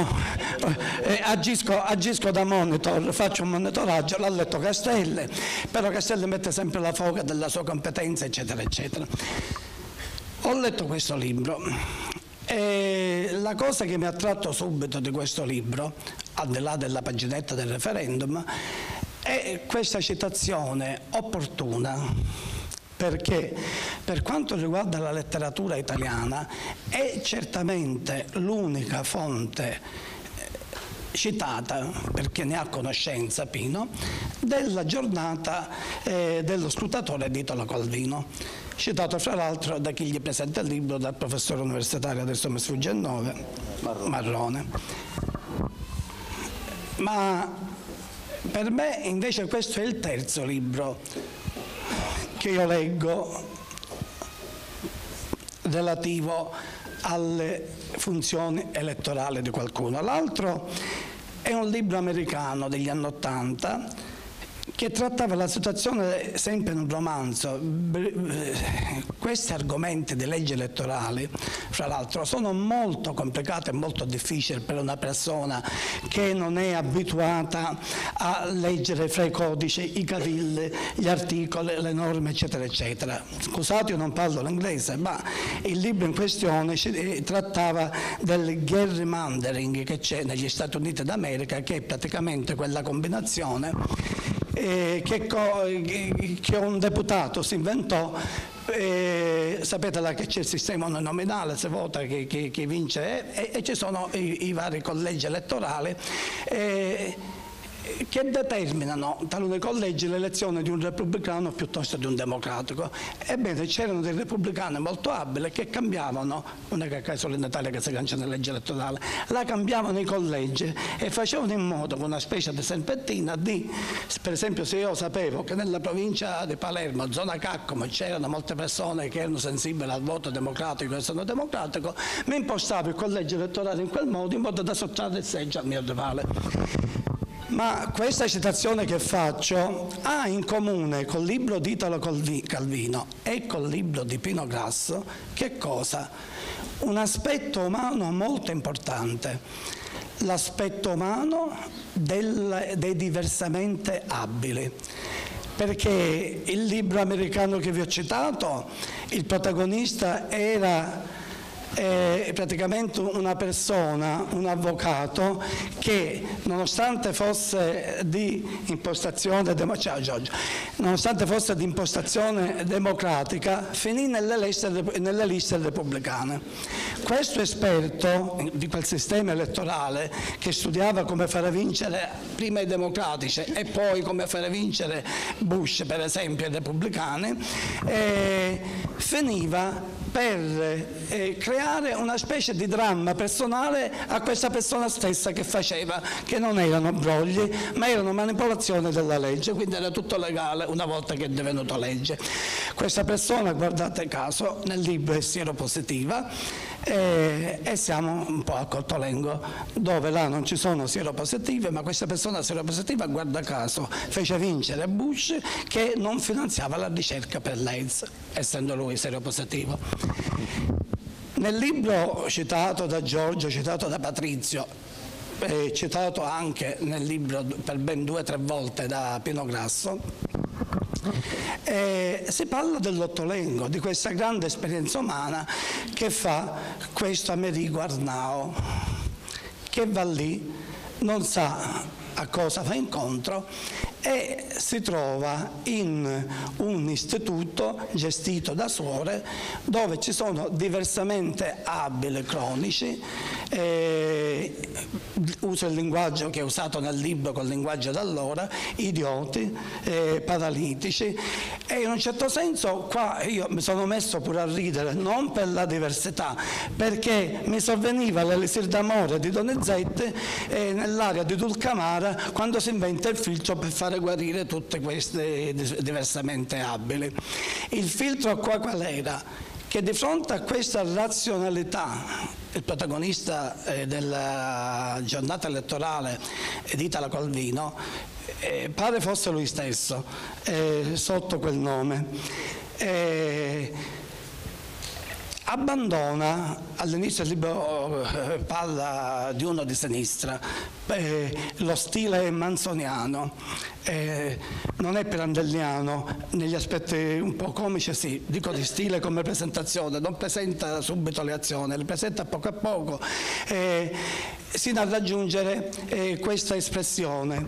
agisco da monitor, faccio un monitoraggio. L'ha letto Castelli, però Castelli mette sempre la foga della sua competenza, eccetera eccetera. Ho letto questo libro e la cosa che mi ha attratto subito di questo libro, al di là della paginetta del referendum, è questa citazione opportuna, perché per quanto riguarda la letteratura italiana è certamente l'unica fonte citata, perché ne ha conoscenza Pino, della giornata dello scrutatore di Italo Calvino, citato fra l'altro da chi gli presenta il libro, dal professore universitario, adesso mi sfugge il nome, Marrone. Ma per me invece questo è il terzo libro che io leggo relativo alle funzioni elettorali di qualcuno. L'altro è un libro americano degli anni '80 che trattava la situazione, sempre in un romanzo. Questi argomenti di leggi elettorali, fra l'altro, sono molto complicati e molto difficili per una persona che non è abituata a leggere fra i codici, i cavilli, gli articoli, le norme, eccetera, eccetera. Scusate, io non parlo l'inglese, ma il libro in questione trattava del gerrymandering che c'è negli Stati Uniti d'America, che è praticamente quella combinazione che un deputato si inventò. Sapete là che c'è il sistema uninominale, si vota chi vince e ci sono i vari collegi elettorali che determinano taluni collegi l'elezione di un repubblicano piuttosto di un democratico. Ebbene, c'erano dei repubblicani molto abili che cambiavano, non è che a caso in Italia che si cancia nella legge elettorale, la cambiavano i collegi e facevano in modo, con una specie di serpentina, per esempio, se io sapevo che nella provincia di Palermo, zona Caccomo, c'erano molte persone che erano sensibili al voto democratico e sono democratico, mi impostavo il collegio elettorale in quel modo, in modo da sottrarre il seggio al mio rivale. Ma questa citazione che faccio ha in comune col libro di Italo Calvino e col libro di Pino Grasso che cosa? Un aspetto umano molto importante, l'aspetto umano dei diversamente abili. Perché il libro americano che vi ho citato, il protagonista era è praticamente una persona, un avvocato che nonostante fosse di impostazione democratica, finì nelle liste repubblicane. Questo esperto di quel sistema elettorale, che studiava come fare vincere prima i democratici e poi come fare vincere Bush, per esempio, i repubblicani, finiva per creare una specie di dramma personale a questa persona stessa che non erano brogli, ma erano manipolazioni della legge, quindi era tutto legale una volta che è divenuto legge. Questa persona, guardate caso, nel libro è sieropositiva e siamo un po' a Cottolengo, dove là non ci sono sieropositive, ma questa persona sieropositiva, guarda caso, fece vincere Bush, che non finanziava la ricerca per l'AIDS, essendo lui sieropositivo. Nel libro citato da Giorgio, citato da Patrizio, citato anche nel libro per ben 2 o 3 volte da Pino Grasso, si parla dell'Ottolengo, di questa grande esperienza umana che fa questo Amerigo Arnao, che va lì, non sa a cosa va incontro e si trova in un istituto gestito da suore, dove ci sono diversamente abili cronici, uso il linguaggio che è usato nel libro col linguaggio d'allora, idioti, paralitici, e in un certo senso qua io mi sono messo pure a ridere, non per la diversità, perché mi sovveniva l'elisir d'amore di Donizetti nell'area di Dulcamara, quando si inventa il filtro per fare guarire tutte queste diversamente abili. Il filtro qua qual era? Che di fronte a questa razionalità, il protagonista della giornata elettorale di Italo Calvino, pare fosse lui stesso, sotto quel nome, abbandona, all'inizio del libro parla di uno di sinistra, lo stile manzoniano, non è pirandelliano, negli aspetti un po' comici sì, dico di stile come presentazione, non presenta subito le azioni, le presenta a poco, sino a raggiungere questa espressione.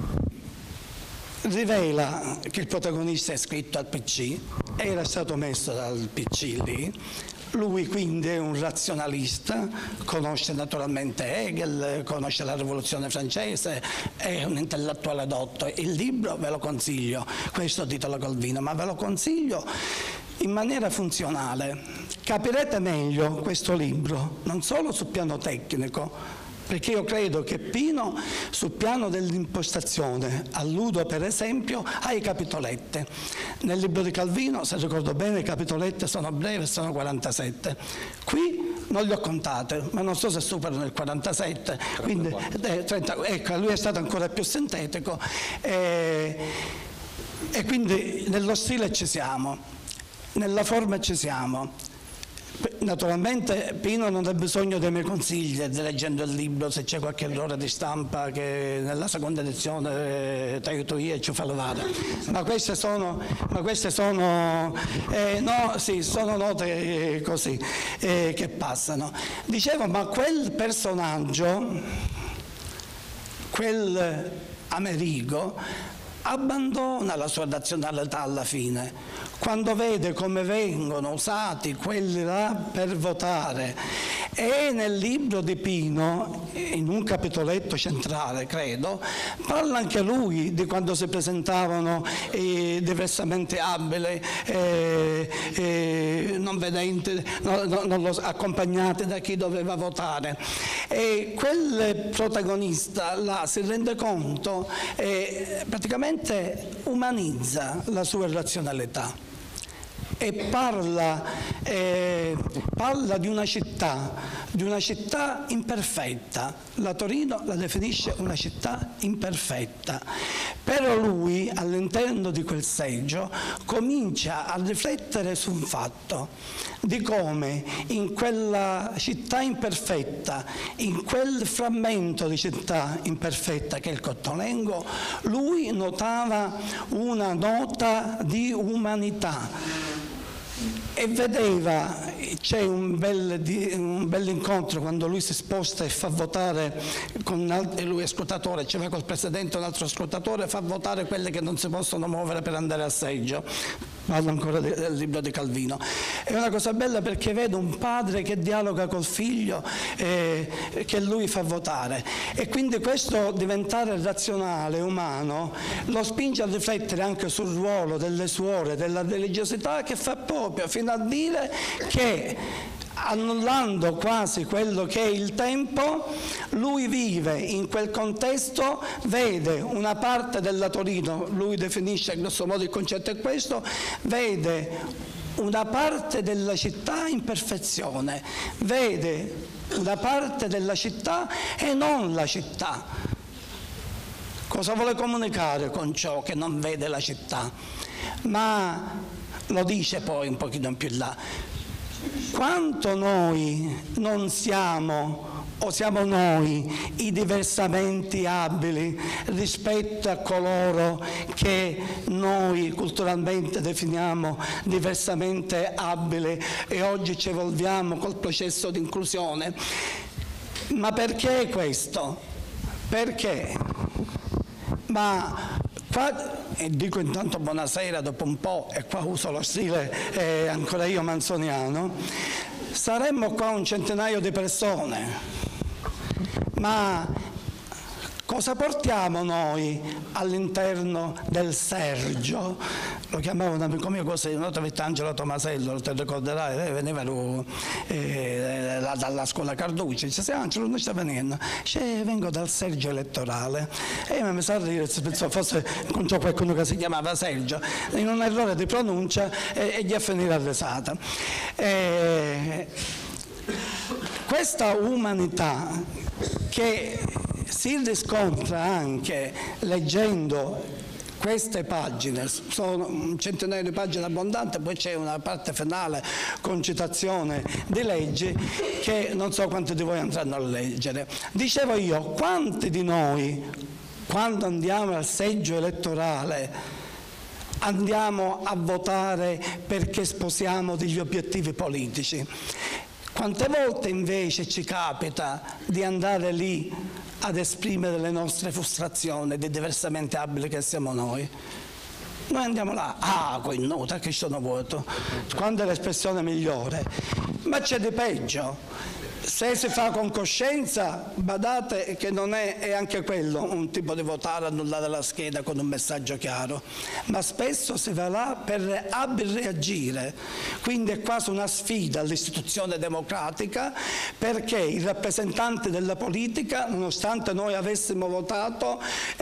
Rivela che il protagonista è iscritto al PC, era stato messo dal PC lì. Lui quindi è un razionalista, conosce naturalmente Hegel, conosce la rivoluzione francese, è un intellettuale dotto. Il libro ve lo consiglio, questo di Italo Calvino, ma ve lo consiglio in maniera funzionale. Capirete meglio questo libro, non solo sul piano tecnico, perché io credo che Pino sul piano dell'impostazione, alludo per esempio ai capitolette. Nel libro di Calvino, se ricordo bene, i capitolette sono brevi, sono 47. Qui non li ho contate, ma non so se superano il 47, quindi 30, ecco, lui è stato ancora più sintetico e quindi nello stile ci siamo, nella forma ci siamo. Naturalmente Pino non ha bisogno dei miei consigli leggendo il libro, se c'è qualche errore di stampa che nella seconda edizione ti aiuto io e ci fa levare, ma queste sono sono note così che passano. Dicevo, ma quel personaggio, quel Amerigo, abbandona la sua razionalità alla fine, quando vede come vengono usati quelli là per votare. E nel libro di Pino, in un capitoletto centrale credo, parla anche lui di quando si presentavano diversamente abili, non vedenti, accompagnati da chi doveva votare. E quel protagonista là si rende conto e praticamente umanizza la sua razionalità e parla di una città imperfetta. La Torino la definisce una città imperfetta, però lui all'interno di quel seggio comincia a riflettere su un fatto, di come in quella città imperfetta, in quel frammento di città imperfetta che è il Cottolengo, lui notava una nota di umanità. e vedeva, c'è un bel incontro quando lui si sposta e fa votare, lui è scrutatore, ci va col presidente un altro scrutatore, fa votare quelli che non si possono muovere per andare al seggio. Parlo ancora del libro di Calvino. È una cosa bella perché vedo un padre che dialoga col figlio che lui fa votare, e quindi questo diventare razionale, umano, lo spinge a riflettere anche sul ruolo delle suore, della religiosità, che fa proprio fino a dire che, annullando quasi quello che è il tempo, lui vive in quel contesto, vede una parte della Torino, lui definisce grosso modo il concetto è questo, vede una parte della città in perfezione, vede una parte della città e non la città. Cosa vuole comunicare con ciò che non vede la città? Ma lo dice poi un pochino in più là. Quanto noi non siamo, o siamo noi, i diversamente abili rispetto a coloro che noi culturalmente definiamo diversamente abili, e oggi ci evolviamo col processo di inclusione. Ma perché questo? Perché? Ma qua, e dico intanto buonasera dopo un po', e qua uso lo stile ancora io manzoniano, saremmo qua un centinaio di persone, ma cosa portiamo noi all'interno del Sergio? Lo chiamava un amico mio così, un altro Vittangelo Tomasello, te ricorderai, veniva lui dalla scuola Carducci, dice Angelo non sta venendo, dice vengo dal Sergio elettorale, e io mi sa ridere, pensavo forse incontrò qualcuno che si chiamava Sergio, in un errore di pronuncia e gli è finita la risata. Questa umanità che si riscontra anche leggendo queste pagine, sono un centinaio di pagine abbondanti, poi c'è una parte finale con citazione di leggi che non so quanti di voi andranno a leggere. Dicevo io, quanti di noi, quando andiamo al seggio elettorale, andiamo a votare perché sposiamo degli obiettivi politici? Quante volte invece ci capita di andare lì ad esprimere le nostre frustrazioni di diversamente abili che siamo noi? Noi andiamo là, con il nota che sono vuoto, quando è l'espressione migliore, ma c'è di peggio. Se si fa con coscienza, badate che non è anche quello un tipo di votare, annullare la scheda con un messaggio chiaro, ma spesso si va là per reagire, quindi è quasi una sfida all'istituzione democratica, perché i rappresentanti della politica, nonostante noi avessimo votato,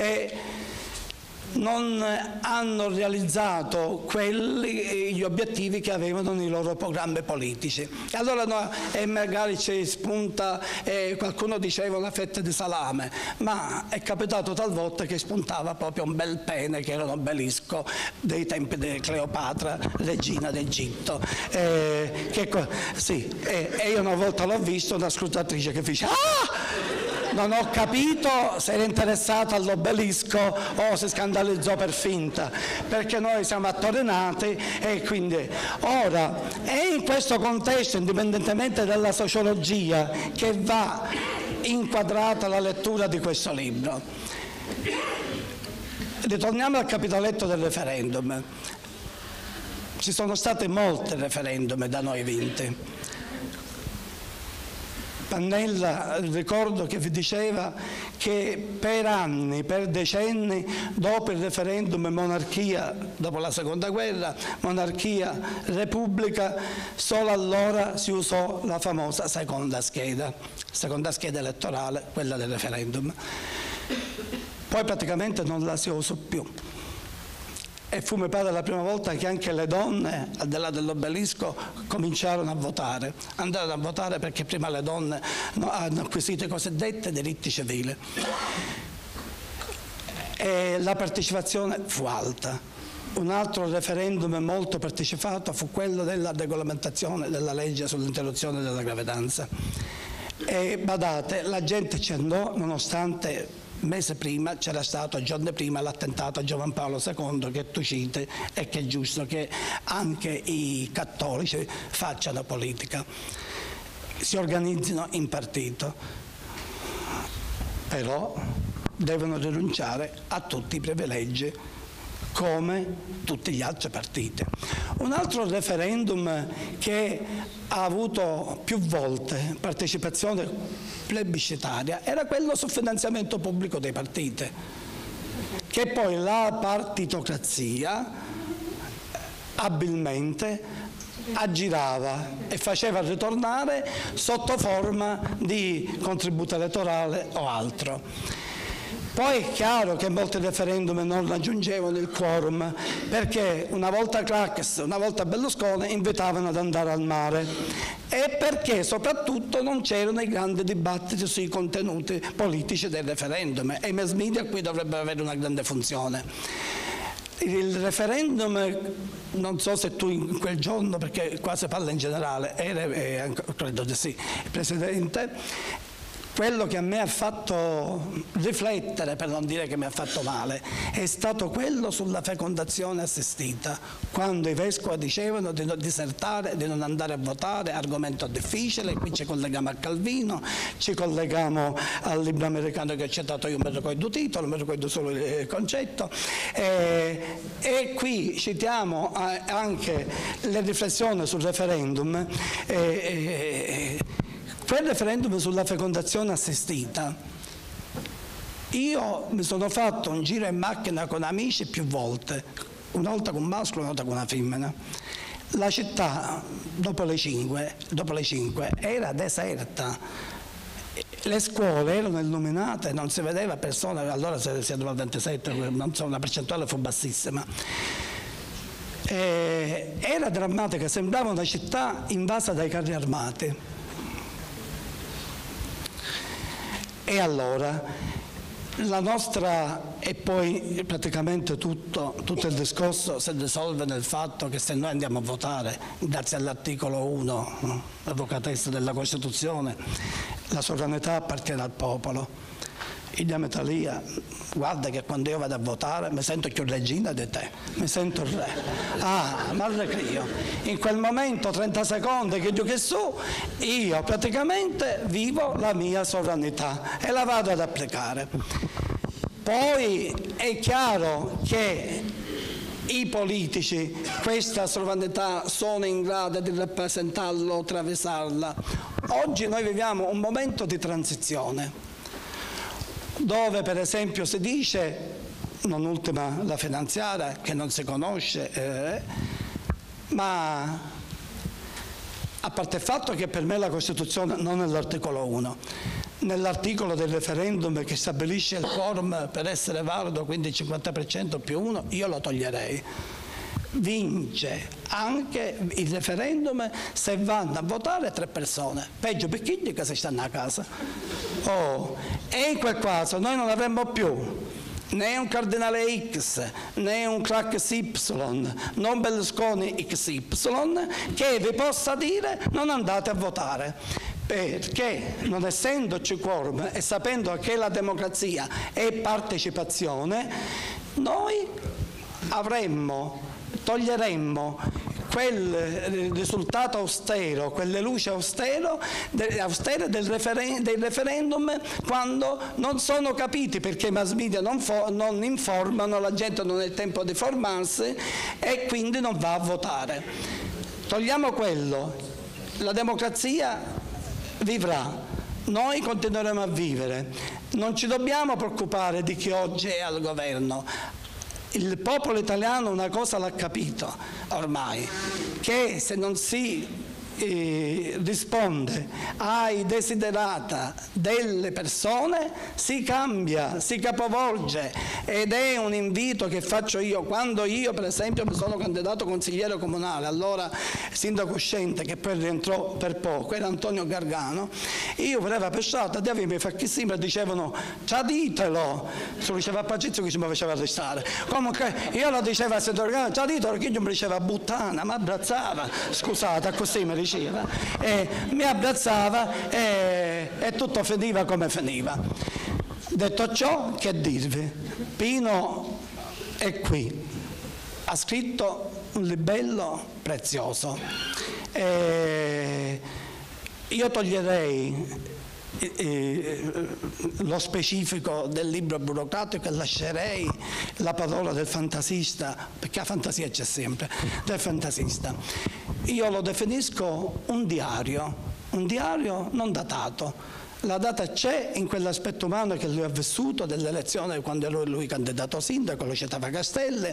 non hanno realizzato gli obiettivi che avevano nei loro programmi politici. E allora magari ci spunta, qualcuno diceva una fetta di salame, ma è capitato talvolta che spuntava proprio un bel pene, che era un obelisco dei tempi di Cleopatra, regina d'Egitto. Sì, e io una volta l'ho visto, una scrutatrice che dice non ho capito se era interessata all'obelisco o si scandalizzò per finta, perché noi siamo attorinati, e quindi ora è in questo contesto, indipendentemente dalla sociologia, che va inquadrata la lettura di questo libro. Ritorniamo al capitoletto del referendum. Ci sono stati molti referendum da noi vinti. Pannella, ricordo che vi diceva che per anni, per decenni, dopo il referendum monarchia, dopo la seconda guerra, monarchia, repubblica, solo allora si usò la famosa seconda scheda elettorale, quella del referendum. Poi praticamente non la si usò più. E fu, mi pare, la prima volta che anche le donne, al di là dell'obelisco, cominciarono a votare. Andarono a votare perché prima le donne hanno acquisito i cosiddetti diritti civili. E la partecipazione fu alta. Un altro referendum molto partecipato fu quello della regolamentazione della legge sull'interruzione della gravidanza. E badate, la gente ci andò nonostante mese prima c'era stato, giorni prima, l'attentato a Giovan Paolo II, che tu citi, e che è giusto che anche i cattolici facciano politica, si organizzino in partito, però devono rinunciare a tutti i privilegi come tutti gli altri partiti. Un altro referendum che ha avuto più volte partecipazione plebiscitaria era quello sul finanziamento pubblico dei partiti, che poi la partitocrazia abilmente aggirava e faceva ritornare sotto forma di contributo elettorale o altro. Poi è chiaro che molti referendum non raggiungevano il quorum perché una volta Craxi, una volta Berlusconi invitavano ad andare al mare e perché soprattutto non c'erano i grandi dibattiti sui contenuti politici del referendum e i mass media qui dovrebbero avere una grande funzione. Il referendum, non so se tu in quel giorno, perché qua si parla in generale, credo di sì, Presidente, quello che a me ha fatto riflettere, per non dire che mi ha fatto male, è stato quello sulla fecondazione assistita, quando i vescovi dicevano di non disertare, di non andare a votare, argomento difficile, qui ci colleghiamo a Calvino, ci colleghiamo al libro americano che ho citato io, mi ricordo il titolo, mi ricordo solo il concetto, e qui citiamo anche le riflessioni sul referendum. Quel referendum sulla fecondazione assistita, io mi sono fatto un giro in macchina con amici più volte, una volta con un maschio, una volta con una femmina. La città dopo le 5 era deserta, le scuole erano illuminate, non si vedeva persone, allora si andava al 27, non so, una percentuale fu bassissima. Era drammatica, sembrava una città invasa dai carri armati. E allora la nostra, e poi praticamente tutto il discorso si risolve nel fatto che se noi andiamo a votare, grazie all'articolo 1, l'avvocatessa della Costituzione, la sovranità appartiene al popolo. Idea Metalia, guarda che quando io vado a votare mi sento più regina di te, mi sento re. Ma recrio. In quel momento, 30 secondi che io che so, io praticamente vivo la mia sovranità e la vado ad applicare. Poi è chiaro che i politici questa sovranità sono in grado di rappresentarla o attraversarla. Oggi noi viviamo un momento di transizione, dove per esempio si dice, non ultima la finanziaria che non si conosce, ma a parte il fatto che per me la Costituzione non è l'articolo 1, nell'articolo del referendum che stabilisce il quorum per essere valido, quindi il 50% più 1, io lo toglierei. Vince anche il referendum se vanno a votare 3 persone, peggio per chi che se stanno a casa. E in quel caso noi non avremmo più né un cardinale X né un Craxi Y, non Berlusconi XY, che vi possa dire non andate a votare, perché non essendoci quorum e sapendo che la democrazia è partecipazione, noi toglieremmo quel risultato austero, quelle luci austere dei referendum, quando non sono capiti perché i mass media non informano, la gente non ha il tempo di formarsi e quindi non va a votare. Togliamo quello, la democrazia vivrà, noi continueremo a vivere, non ci dobbiamo preoccupare di chi oggi è al governo. Il popolo italiano una cosa l'ha capito ormai, che se non si risponde ai desiderata delle persone si cambia, si capovolge, ed è un invito che faccio io quando io per esempio mi sono candidato consigliere comunale, allora sindaco uscente che poi rientrò per poco, era Antonio Gargano. Io volevo pesciata, mi fa chi mi dicevano traditelo, se lo diceva a Pagizio che ci mi faceva arrestare, comunque io lo diceva a Senatore Gargano, traditelo, che io mi diceva buttana, mi abbrazzava, scusate, così mi diceva, mi abbrazzava e tutto finiva come finiva. Detto ciò, che dirvi? Pino è qui, ha scritto un libello prezioso. Io toglierei lo specifico del libro burocratico e lascerei la parola del fantasista, perché la fantasia c'è sempre, del fantasista. Io lo definisco un diario non datato. La data c'è in quell'aspetto umano che lui ha vissuto dell'elezione, quando era lui candidato sindaco, lo citava Castelli.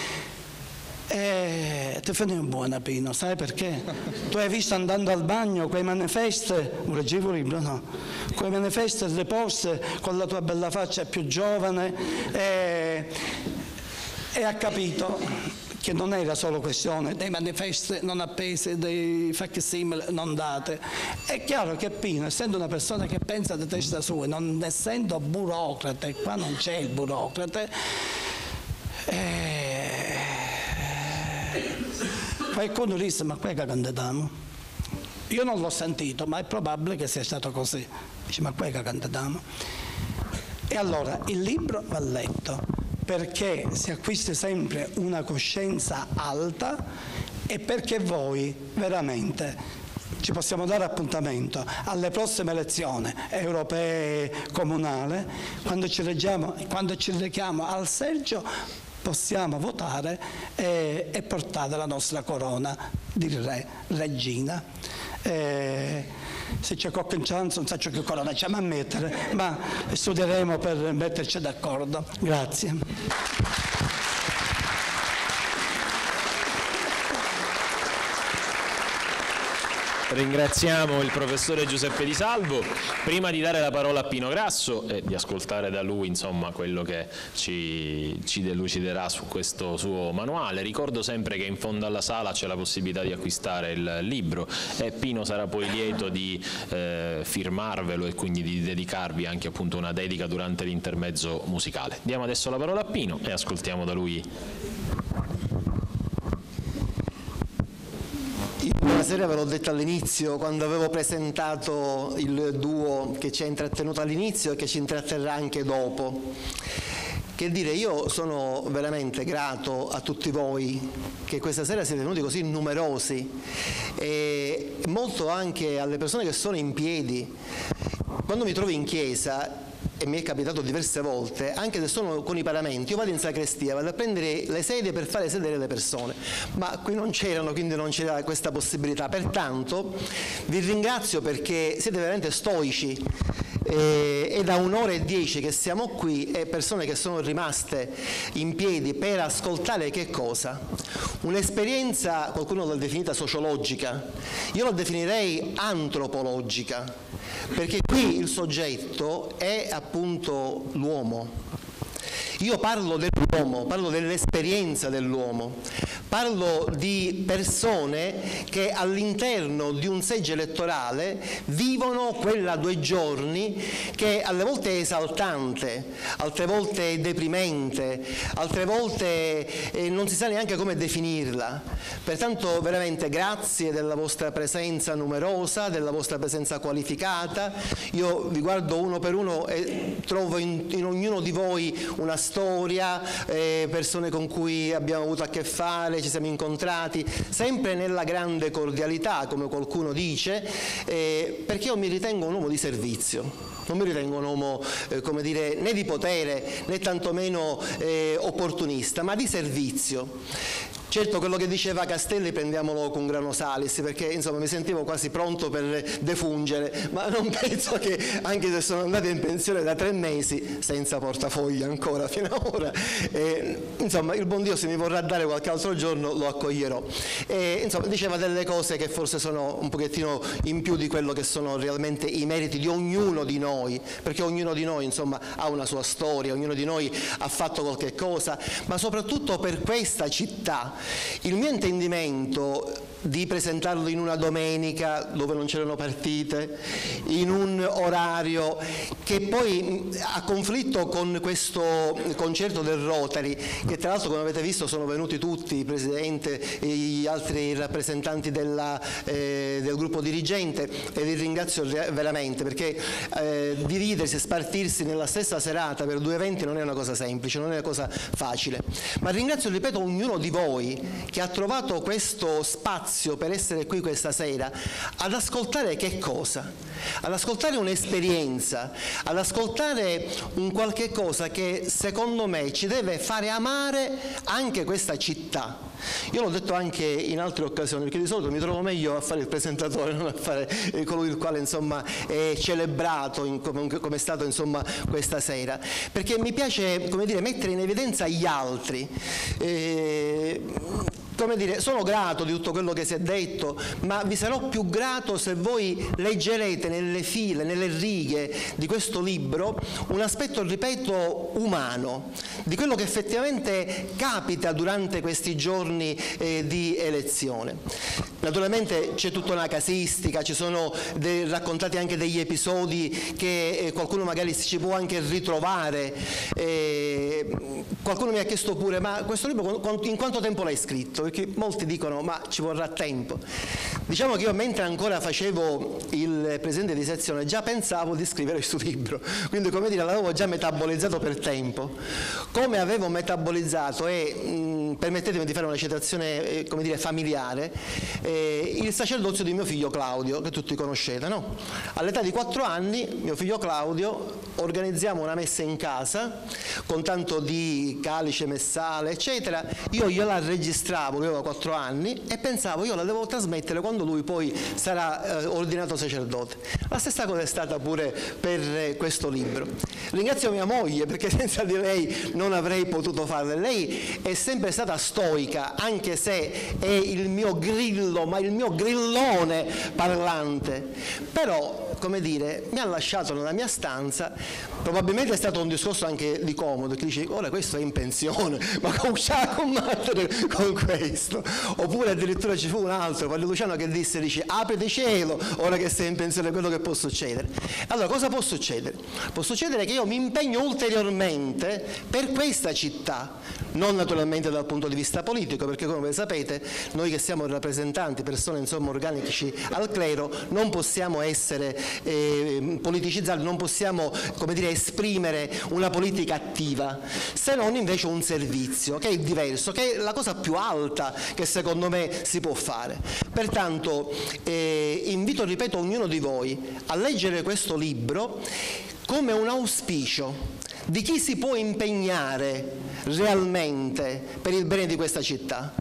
Ti fai un buon Pino, sai perché? Tu hai visto andando al bagno quei manifesti, leggevo un libro, no? Quei manifesti deposti con la tua bella faccia più giovane e ha capito che non era solo questione dei manifesti non appesi, dei facsimili non date. È chiaro che Pino, essendo una persona che pensa di testa sua, non essendo burocrate, qua non c'è il burocrate, qualcuno disse, ma qua che candidiamo? Io non l'ho sentito, ma è probabile che sia stato così. Dice, ma qua che candidiamo? E allora il libro va letto, perché si acquisti sempre una coscienza alta e perché voi veramente ci possiamo dare appuntamento alle prossime elezioni europee, comunali, quando ci rechiamo al seggio, possiamo votare e portare la nostra corona di regina. Se c'è qualche chance, non so che corona c'è a mettere, ma studieremo per metterci d'accordo. Grazie. Ringraziamo il professore Giuseppe Di Salvo. Prima di dare la parola a Pino Grasso e di ascoltare da lui insomma quello che ci deluciderà su questo suo manuale, ricordo sempre che in fondo alla sala c'è la possibilità di acquistare il libro e Pino sarà poi lieto di firmarvelo e quindi di dedicarvi anche appunto una dedica durante l'intermezzo musicale. Diamo adesso la parola a Pino e ascoltiamo da lui. Buonasera, ve l'ho detto all'inizio quando avevo presentato il duo che ci ha intrattenuto all'inizio e che ci intratterrà anche dopo. Che dire, io sono veramente grato a tutti voi che questa sera siete venuti così numerosi e molto anche alle persone che sono in piedi. Quando mi trovo in chiesa, e mi è capitato diverse volte, anche se sono con i paramenti, io vado in sacrestia, vado a prendere le sedie per fare sedere le persone, ma qui non c'erano, quindi non c'era questa possibilità. Pertanto vi ringrazio perché siete veramente stoici. È da 1:10 che siamo qui e persone che sono rimaste in piedi per ascoltare che cosa? Un'esperienza, qualcuno l'ha definita sociologica, io la definirei antropologica, perché qui il soggetto è appunto l'uomo. Io parlo dell'uomo, parlo dell'esperienza dell'uomo, parlo di persone che all'interno di un seggio elettorale vivono quella 2 giorni che alle volte è esaltante, altre volte è deprimente, altre volte non si sa neanche come definirla. Pertanto veramente grazie della vostra presenza numerosa, della vostra presenza qualificata. Io vi guardo uno per uno e trovo in ognuno di voi una storia, persone con cui abbiamo avuto a che fare, ci siamo incontrati, sempre nella grande cordialità, come qualcuno dice, perché io mi ritengo un uomo di servizio, non mi ritengo un uomo, come dire, né di potere né tantomeno opportunista, ma di servizio. Certo, quello che diceva Castelli prendiamolo con grano salis, perché insomma mi sentivo quasi pronto per defungere, ma non penso che, anche se sono andato in pensione da 3 mesi, senza portafoglio ancora fino ad ora, insomma il buon Dio se mi vorrà dare qualche altro giorno lo accoglierò. Insomma diceva delle cose che forse sono un pochettino in più di quello che sono realmente i meriti di ognuno di noi, perché ognuno di noi insomma ha una sua storia, ognuno di noi ha fatto qualche cosa, ma soprattutto per questa città, Il mio intendimento di presentarlo in una domenica dove non c'erano partite, in un orario che poi ha conflitto con questo concerto del Rotary, che tra l'altro, come avete visto, sono venuti tutti, il Presidente e gli altri rappresentanti del gruppo dirigente, e li ringrazio veramente, perché dividersi e spartirsi nella stessa serata per 2 eventi non è una cosa semplice, non è una cosa facile. Ma ringrazio, ripeto, ognuno di voi che ha trovato questo spazio per essere qui questa sera ad ascoltare che cosa? Ad ascoltare un'esperienza, ad ascoltare un qualche cosa che secondo me ci deve fare amare anche questa città. Io l'ho detto anche in altre occasioni, perché di solito mi trovo meglio a fare il presentatore, non a fare colui il quale insomma è celebrato come è stato insomma questa sera, perché mi piace, come dire, mettere in evidenza gli altri. Come dire, sono grato di tutto quello che si è detto, ma vi sarò più grato se voi leggerete nelle file, nelle righe di questo libro un aspetto, ripeto, umano, di quello che effettivamente capita durante questi giorni di elezione. Naturalmente c'è tutta una casistica, ci sono raccontati anche degli episodi che qualcuno magari ci può anche ritrovare. Qualcuno mi ha chiesto pure, ma questo libro in quanto tempo l'hai scritto? Perché molti dicono, ma ci vorrà tempo. Diciamo che io, mentre ancora facevo il presidente di sezione, già pensavo di scrivere questo libro, quindi, come dire, l'avevo già metabolizzato per tempo. Come avevo metabolizzato, e permettetemi di fare una citazione, come dire, familiare, il sacerdozio di mio figlio Claudio, che tutti conoscete, no? All'età di 4 anni, mio figlio Claudio, organizziamo una messa in casa con tanto di calice, messale, eccetera. Io gliela registravo, lui aveva 4 anni, e pensavo, io la devo trasmettere quando lui poi sarà ordinato sacerdote. La stessa cosa è stata pure per questo libro. Ringrazio mia moglie, perché senza di lei non avrei potuto farlo. Lei è sempre stata stoica, anche se è il mio grillo, ma il mio grillone parlante. Però, come dire, mi ha lasciato nella mia stanza. Probabilmente è stato un discorso anche di comodo, che dice, ora questo è in pensione, ma come c'ha a combattere con questo? Oppure addirittura ci fu un altro, Padre Luciano, che disse, dice, apriti cielo, ora che sei in pensione, quello che può succedere. Allora, cosa può succedere? Può succedere che io mi impegno ulteriormente per questa città, non naturalmente dal punto di vista politico, perché, come sapete, noi che siamo rappresentanti, persone insomma organici al clero, non possiamo essere politicizzati, non possiamo, come dire, esprimere una politica attiva, se non invece un servizio, che è diverso, che è la cosa più alta che secondo me si può fare. Pertanto invito, ripeto, ognuno di voi a leggere questo libro come un auspicio di chi si può impegnare realmente per il bene di questa città.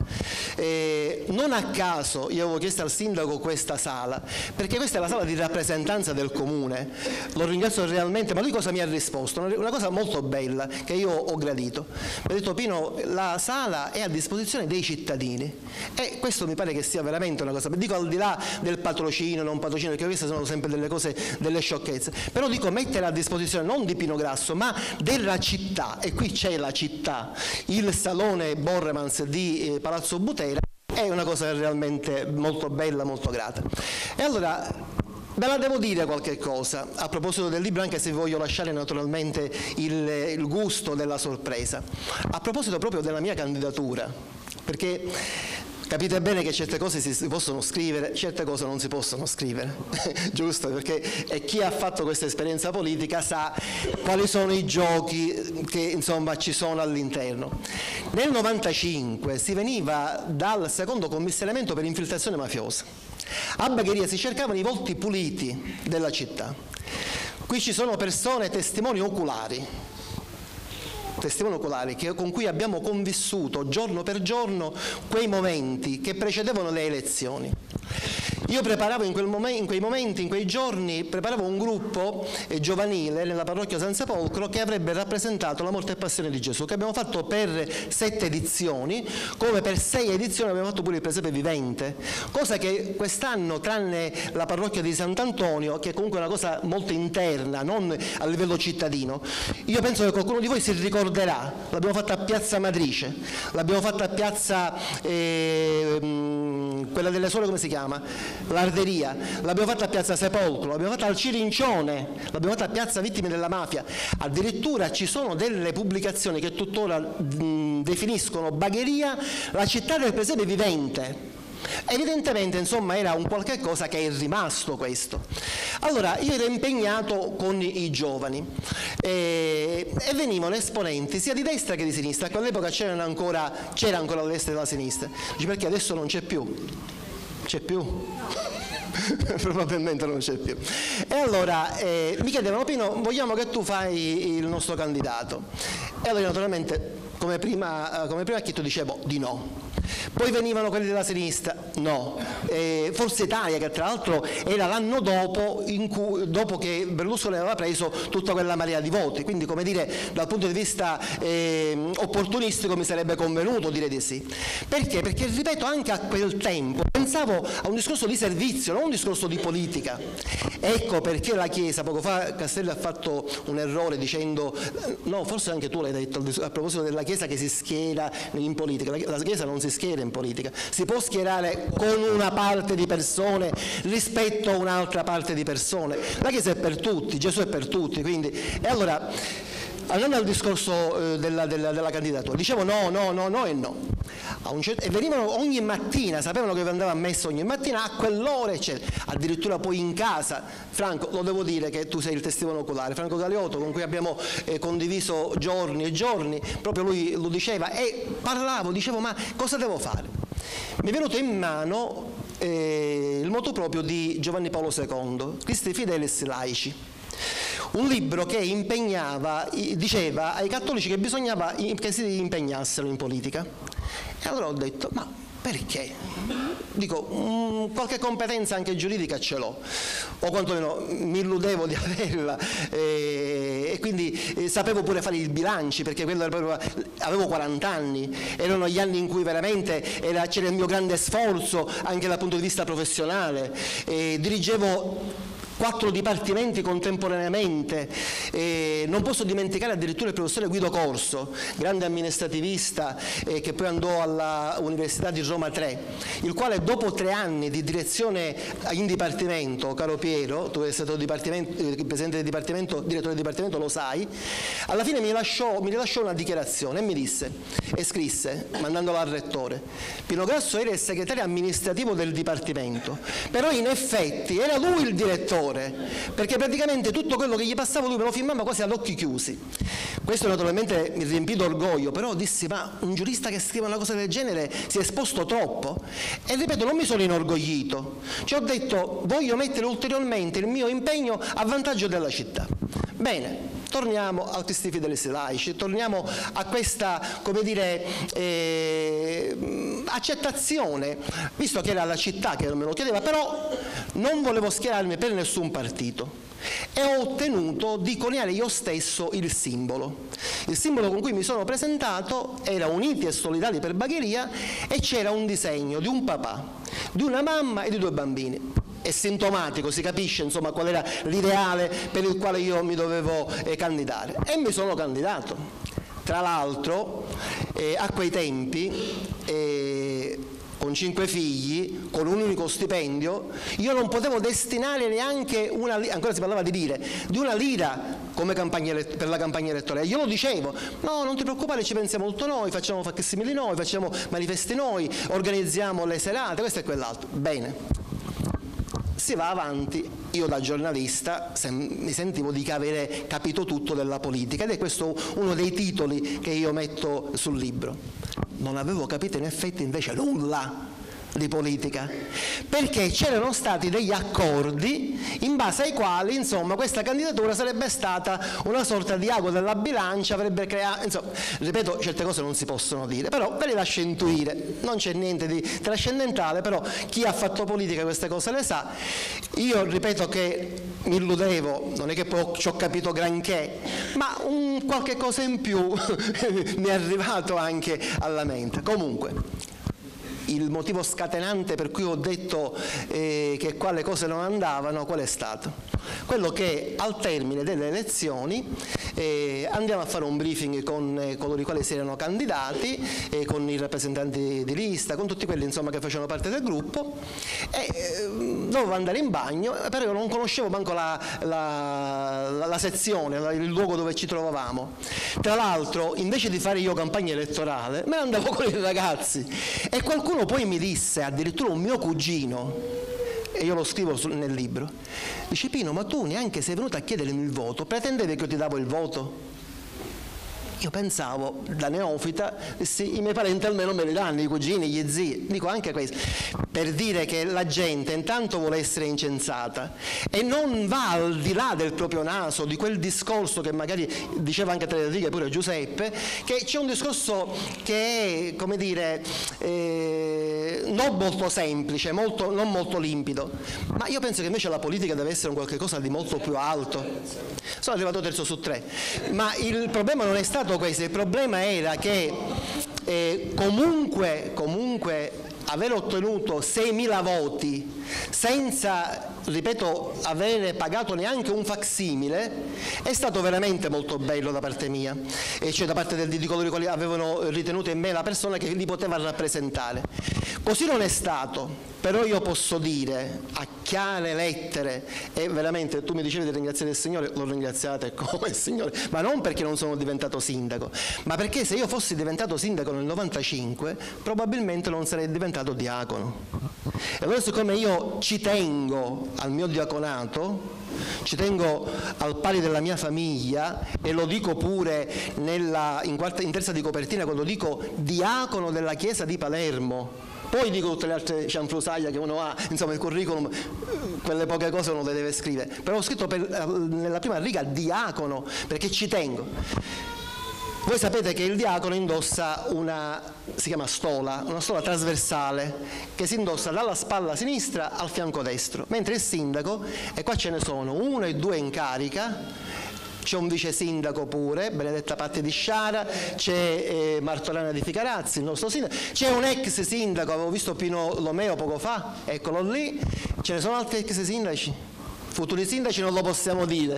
Non a caso io avevo chiesto al sindaco questa sala, perché questa è la sala di rappresentanza del comune. Lo ringrazio realmente, ma lui cosa mi ha risposto? Una cosa molto bella che io ho gradito. Mi ha detto, Pino, la sala è a disposizione dei cittadini, e questo mi pare che sia veramente una cosa, dico, al di là del patrocinio, non patrocinio, perché queste sono sempre delle cose, delle sciocchezze, però dico, mettere a disposizione non di Pino Grasso ma della città, e qui c'è la città, il salone Borremans di Palazzo Butera, è una cosa realmente molto bella, molto grata. E allora ve la devo dire qualche cosa a proposito del libro, anche se vi voglio lasciare naturalmente il gusto della sorpresa, a proposito proprio della mia candidatura, perché capite bene che certe cose si possono scrivere, certe cose non si possono scrivere, giusto? Perché chi ha fatto questa esperienza politica sa quali sono i giochi che insomma ci sono all'interno. Nel 95 si veniva dal secondo commissariamento per infiltrazione mafiosa. A Bagheria si cercavano i volti puliti della città. Qui ci sono persone, testimoni oculari con cui abbiamo convissuto giorno per giorno quei momenti che precedevano le elezioni. Io preparavo in quei momenti, in quei giorni, preparavo un gruppo giovanile nella parrocchia San Sepolcro che avrebbe rappresentato la morte e passione di Gesù, che abbiamo fatto per 7 edizioni, come per 6 edizioni abbiamo fatto pure il presepe vivente, cosa che quest'anno, tranne la parrocchia di Sant'Antonio, che è comunque una cosa molto interna, non a livello cittadino, io penso che qualcuno di voi si ricorderà, l'abbiamo fatta a Piazza Matrice, l'abbiamo fatta a Piazza quella delle Sole, come si chiama? L'Arderia, l'abbiamo fatta a Piazza Sepolcro, l'abbiamo fatta al Cirincione, l'abbiamo fatta a Piazza Vittime della Mafia. Addirittura ci sono delle pubblicazioni che tuttora definiscono Bagheria la città del presepe vivente. Evidentemente, insomma, era un qualche cosa che è rimasto questo. Allora, io ero impegnato con i giovani e venivano esponenti sia di destra che di sinistra, che all'epoca c'era ancora la destra e la sinistra. Dice, perché adesso non c'è più? C'è più? Probabilmente non c'è più. E allora mi chiedevano, Pino, vogliamo che tu fai il nostro candidato? E allora naturalmente come prima acchitto dicevo di no. Poi venivano quelli della sinistra, no. Forza Italia, che tra l'altro era l'anno dopo, dopo che Berlusconi aveva preso tutta quella marea di voti, quindi, come dire, dal punto di vista opportunistico mi sarebbe convenuto dire di sì. Perché? Perché, ripeto, anche a quel tempo pensavo a un discorso di servizio, non un discorso di politica. Ecco perché la Chiesa, poco fa Castelli ha fatto un errore dicendo, no, forse anche tu l'hai detto a proposito della Chiesa che si schiera in politica. La Chiesa non si schiera in politica, si può schierare con una parte di persone rispetto a un'altra parte di persone. La Chiesa è per tutti, Gesù è per tutti, quindi. E allora, andando al discorso della candidatura, dicevo no e no. E venivano ogni mattina, sapevano che andava a messa ogni mattina a quell'ora, eccetera. Addirittura poi in casa, Franco, lo devo dire che tu sei il testimone oculare, Franco Galeotto, con cui abbiamo condiviso giorni e giorni, proprio lui lo diceva, e dicevo, ma cosa devo fare? Mi è venuto in mano il motu proprio di Giovanni Paolo II, Christi Fidelis Laici. Un libro che diceva ai cattolici che bisognava che si impegnassero in politica. E allora ho detto, ma perché? Dico, qualche competenza anche giuridica ce l'ho, o quantomeno mi illudevo di averla, e quindi sapevo pure fare i bilanci, perché quello era proprio, avevo 40 anni, erano gli anni in cui veramente c'era il mio grande sforzo anche dal punto di vista professionale, dirigevo 4 dipartimenti contemporaneamente, non posso dimenticare addirittura il professore Guido Corso, grande amministrativista che poi andò all'Università di Roma 3, il quale dopo 3 anni di direzione in dipartimento, caro Piero, tu sei stato presidente del dipartimento, direttore del dipartimento, lo sai, alla fine mi rilasciò una dichiarazione e mi disse, e scrisse, mandandola al rettore, Pino Grasso era il segretario amministrativo del dipartimento, però in effetti era lui il direttore, perché praticamente tutto quello che gli passava lui me lo firmava quasi ad occhi chiusi. Questo naturalmente mi riempì d'orgoglio, però dissi, ma un giurista che scrive una cosa del genere si è esposto troppo, e ripeto, non mi sono inorgoglito, ci ho detto, voglio mettere ulteriormente il mio impegno a vantaggio della città. Bene, torniamo al Christi Fidelis Laici, torniamo a questa, come dire, accettazione, visto che era la città che me lo chiedeva, però non volevo schierarmi per nessun partito e ho ottenuto di coniare io stesso il simbolo. Il simbolo con cui mi sono presentato era Uniti e Solidali per Bagheria e c'era un disegno di un papà, di una mamma e di 2 bambini. È sintomatico, si capisce insomma qual era l'ideale per il quale io mi dovevo candidare, e mi sono candidato. Tra l'altro a quei tempi con 5 figli, con un unico stipendio, io non potevo destinare neanche una lira, ancora si parlava di lire, di una lira come per la campagna elettorale. Io lo dicevo, no, non ti preoccupare, ci pensiamo molto noi, facciamo facsimili noi, facciamo manifesti noi, organizziamo le serate, questo e quell'altro. Bene. Si va avanti, io da giornalista mi sentivo di avere capito tutto della politica, ed è questo uno dei titoli che io metto sul libro. Non avevo capito in effetti invece nulla di politica, perché c'erano stati degli accordi in base ai quali, insomma, questa candidatura sarebbe stata una sorta di ago della bilancia, avrebbe creato, insomma, ripeto, certe cose non si possono dire, però ve le lascio intuire, non c'è niente di trascendentale, però chi ha fatto politica queste cose le sa. Io ripeto che mi illudevo, non è che poi ci ho capito granché, ma un qualche cosa in più mi è arrivato anche alla mente. Comunque, il motivo scatenante per cui ho detto che qua le cose non andavano, qual è stato? Quello che al termine delle elezioni andiamo a fare un briefing con coloro i quali si erano candidati, con i rappresentanti di lista, con tutti quelli, insomma, che facevano parte del gruppo, e dovevo andare in bagno, però io non conoscevo manco la sezione, il luogo dove ci trovavamo. Tra l'altro, invece di fare io campagna elettorale, me ne andavo con i ragazzi, e qualcuno poi mi disse, addirittura un mio cugino, e io lo scrivo nel libro, dice: Pino, ma tu neanche sei venuto a chiedermi il voto, pretendevi che io ti davo il voto? Io pensavo, da neofita, sì, i miei parenti almeno me li danno, i cugini, gli zii, dico anche questo, per dire che la gente intanto vuole essere incensata e non va al di là del proprio naso, di quel discorso che magari diceva anche tra le righe pure Giuseppe, che c'è un discorso che è, come dire, non molto semplice, non molto limpido, ma io penso che invece la politica deve essere un qualche cosa di molto più alto. Sono arrivato terzo su 3, ma il problema non è stato questo, il problema era che comunque aver ottenuto 6.000 voti senza, ripeto, avere pagato neanche un facsimile è stato veramente molto bello da parte mia, e cioè da parte di coloro i quali avevano ritenuto in me la persona che li poteva rappresentare. Così non è stato, però io posso dire a chiare lettere, e veramente tu mi dicevi di ringraziare il Signore, l'ho ringraziato come il Signore, ma non perché non sono diventato sindaco, ma perché se io fossi diventato sindaco nel 95 probabilmente non sarei diventato diacono. E allora, siccome io ci tengo al mio diaconato, ci tengo al pari della mia famiglia, e lo dico pure in terza di copertina quando dico diacono della chiesa di Palermo, poi dico tutte le altre cianfrusaglie che uno ha, insomma il curriculum, quelle poche cose uno le deve scrivere, però ho scritto nella prima riga diacono perché ci tengo. Voi sapete che il diacono indossa si chiama stola, una stola trasversale che si indossa dalla spalla sinistra al fianco destro, mentre il sindaco, e qua ce ne sono 1 e 2 in carica, c'è un vice sindaco pure, Benedetta Patti di Sciara, c'è Martorana di Ficarazzi, il nostro sindaco, c'è un ex sindaco, avevo visto Pino Lomeo poco fa, eccolo lì, ce ne sono altri ex sindaci, futuri sindaci non lo possiamo dire,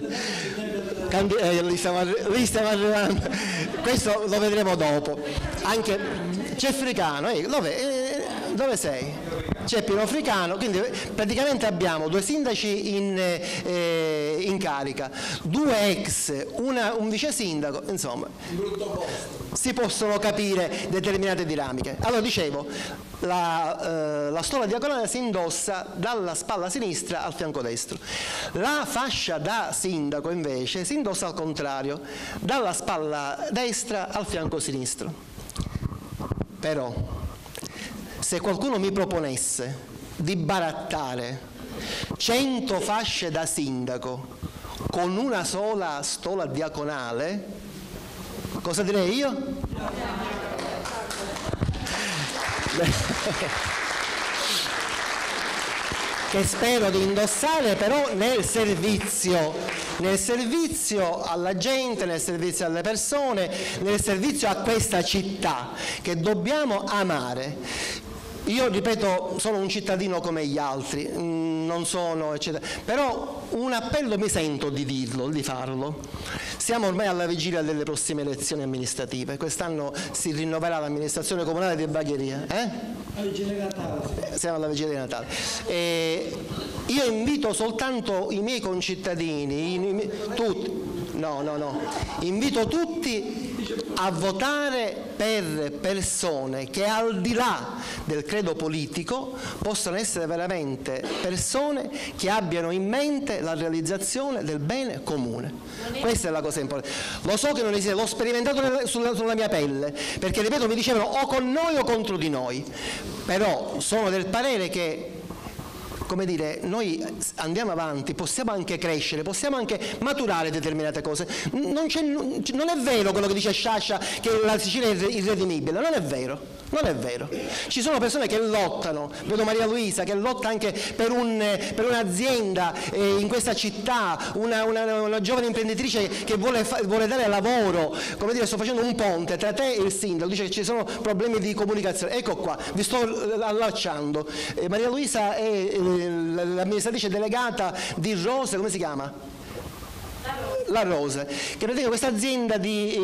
lì stiamo arrivando, questo lo vedremo dopo. Anche c'è Fricano, dove sei? C'è Pino Fricano, quindi praticamente abbiamo 2 sindaci in carica, 2 ex, un vice sindaco, insomma si possono capire determinate dinamiche. Allora dicevo, la stola diagonale si indossa dalla spalla sinistra al fianco destro, la fascia da sindaco invece si indossa al contrario, dalla spalla destra al fianco sinistro. Però se qualcuno mi proponesse di barattare 100 fasce da sindaco con una sola stola diaconale, cosa direi io? Che spero di indossare però nel servizio alla gente, nel servizio alle persone, nel servizio a questa città che dobbiamo amare. Io ripeto, sono un cittadino come gli altri, non sono eccetera, però un appello mi sento di farlo. Siamo ormai alla vigilia delle prossime elezioni amministrative, quest'anno si rinnoverà l'amministrazione comunale di Bagheria. Siamo alla vigilia di Natale. Io invito soltanto i miei concittadini, tutti, invito tutti a votare per persone che al di là del credo politico possano essere veramente persone che abbiano in mente la realizzazione del bene comune. Questa è la cosa importante. Lo so che non esiste, l'ho sperimentato sulla mia pelle, perché ripeto, mi dicevano o con noi o contro di noi, però sono del parere che, come dire, noi andiamo avanti, possiamo anche crescere, possiamo anche maturare determinate cose. Non è vero quello che dice Sciascia, che la Sicilia è irredimibile, non è vero. Non è vero. Ci sono persone che lottano, vedo Maria Luisa che lotta anche per un'azienda in questa città, una giovane imprenditrice che vuole dare lavoro, come dire, sto facendo un ponte tra te e il sindaco, dice che ci sono problemi di comunicazione. Ecco qua, vi sto allacciando. Maria Luisa è l'amministratrice delegata di Rose, come si chiama? La Rose, che praticamente questa azienda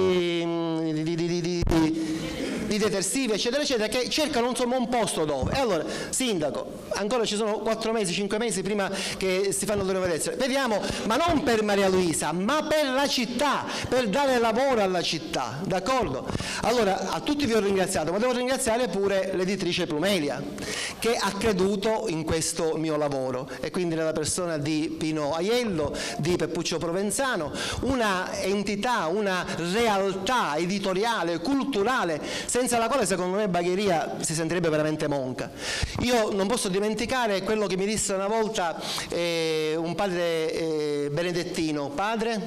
di detersivi, eccetera, eccetera, che cercano insomma un posto dove. E allora, sindaco, ancora ci sono 4 mesi, 5 mesi prima che si fanno le nuove elezioni. Vediamo, ma non per Maria Luisa, ma per la città, per dare lavoro alla città, d'accordo? Allora, a tutti vi ho ringraziato, ma devo ringraziare pure l'editrice Plumelia, che ha creduto in questo mio lavoro, e quindi nella persona di Pino Aiello, di Peppuccio Provenzano, una entità, una realtà editoriale, culturale, senza la quale secondo me Bagheria si sentirebbe veramente monca. Io non posso dimenticare quello che mi disse una volta un padre benedettino. Padre?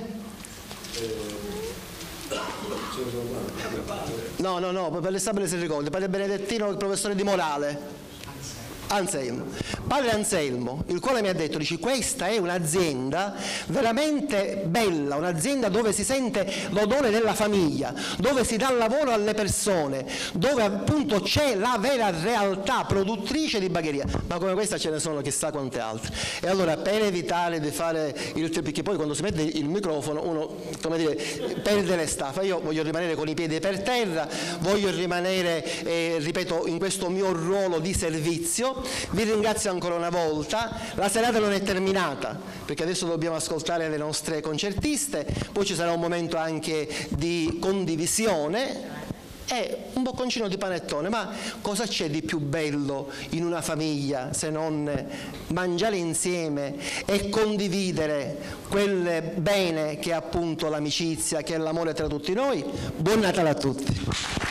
No, per le stabile si ricorda, padre benedettino, il professore di morale. Anselmo. Padre Anselmo, il quale mi ha detto, dice, questa è un'azienda veramente bella, un'azienda dove si sente l'odore della famiglia, dove si dà lavoro alle persone, dove appunto c'è la vera realtà produttrice di Bagheria, ma come questa ce ne sono chissà quante altre. E allora, per evitare di fare perché poi quando si mette il microfono uno, come dire, perde le staffe, io voglio rimanere con i piedi per terra, voglio rimanere, ripeto, in questo mio ruolo di servizio. Vi ringrazio ancora una volta, la serata non è terminata perché adesso dobbiamo ascoltare le nostre concertiste, poi ci sarà un momento anche di condivisione e un bocconcino di panettone, ma cosa c'è di più bello in una famiglia se non mangiare insieme e condividere quel bene che è appunto l'amicizia, che è l'amore tra tutti noi? Buon Natale a tutti!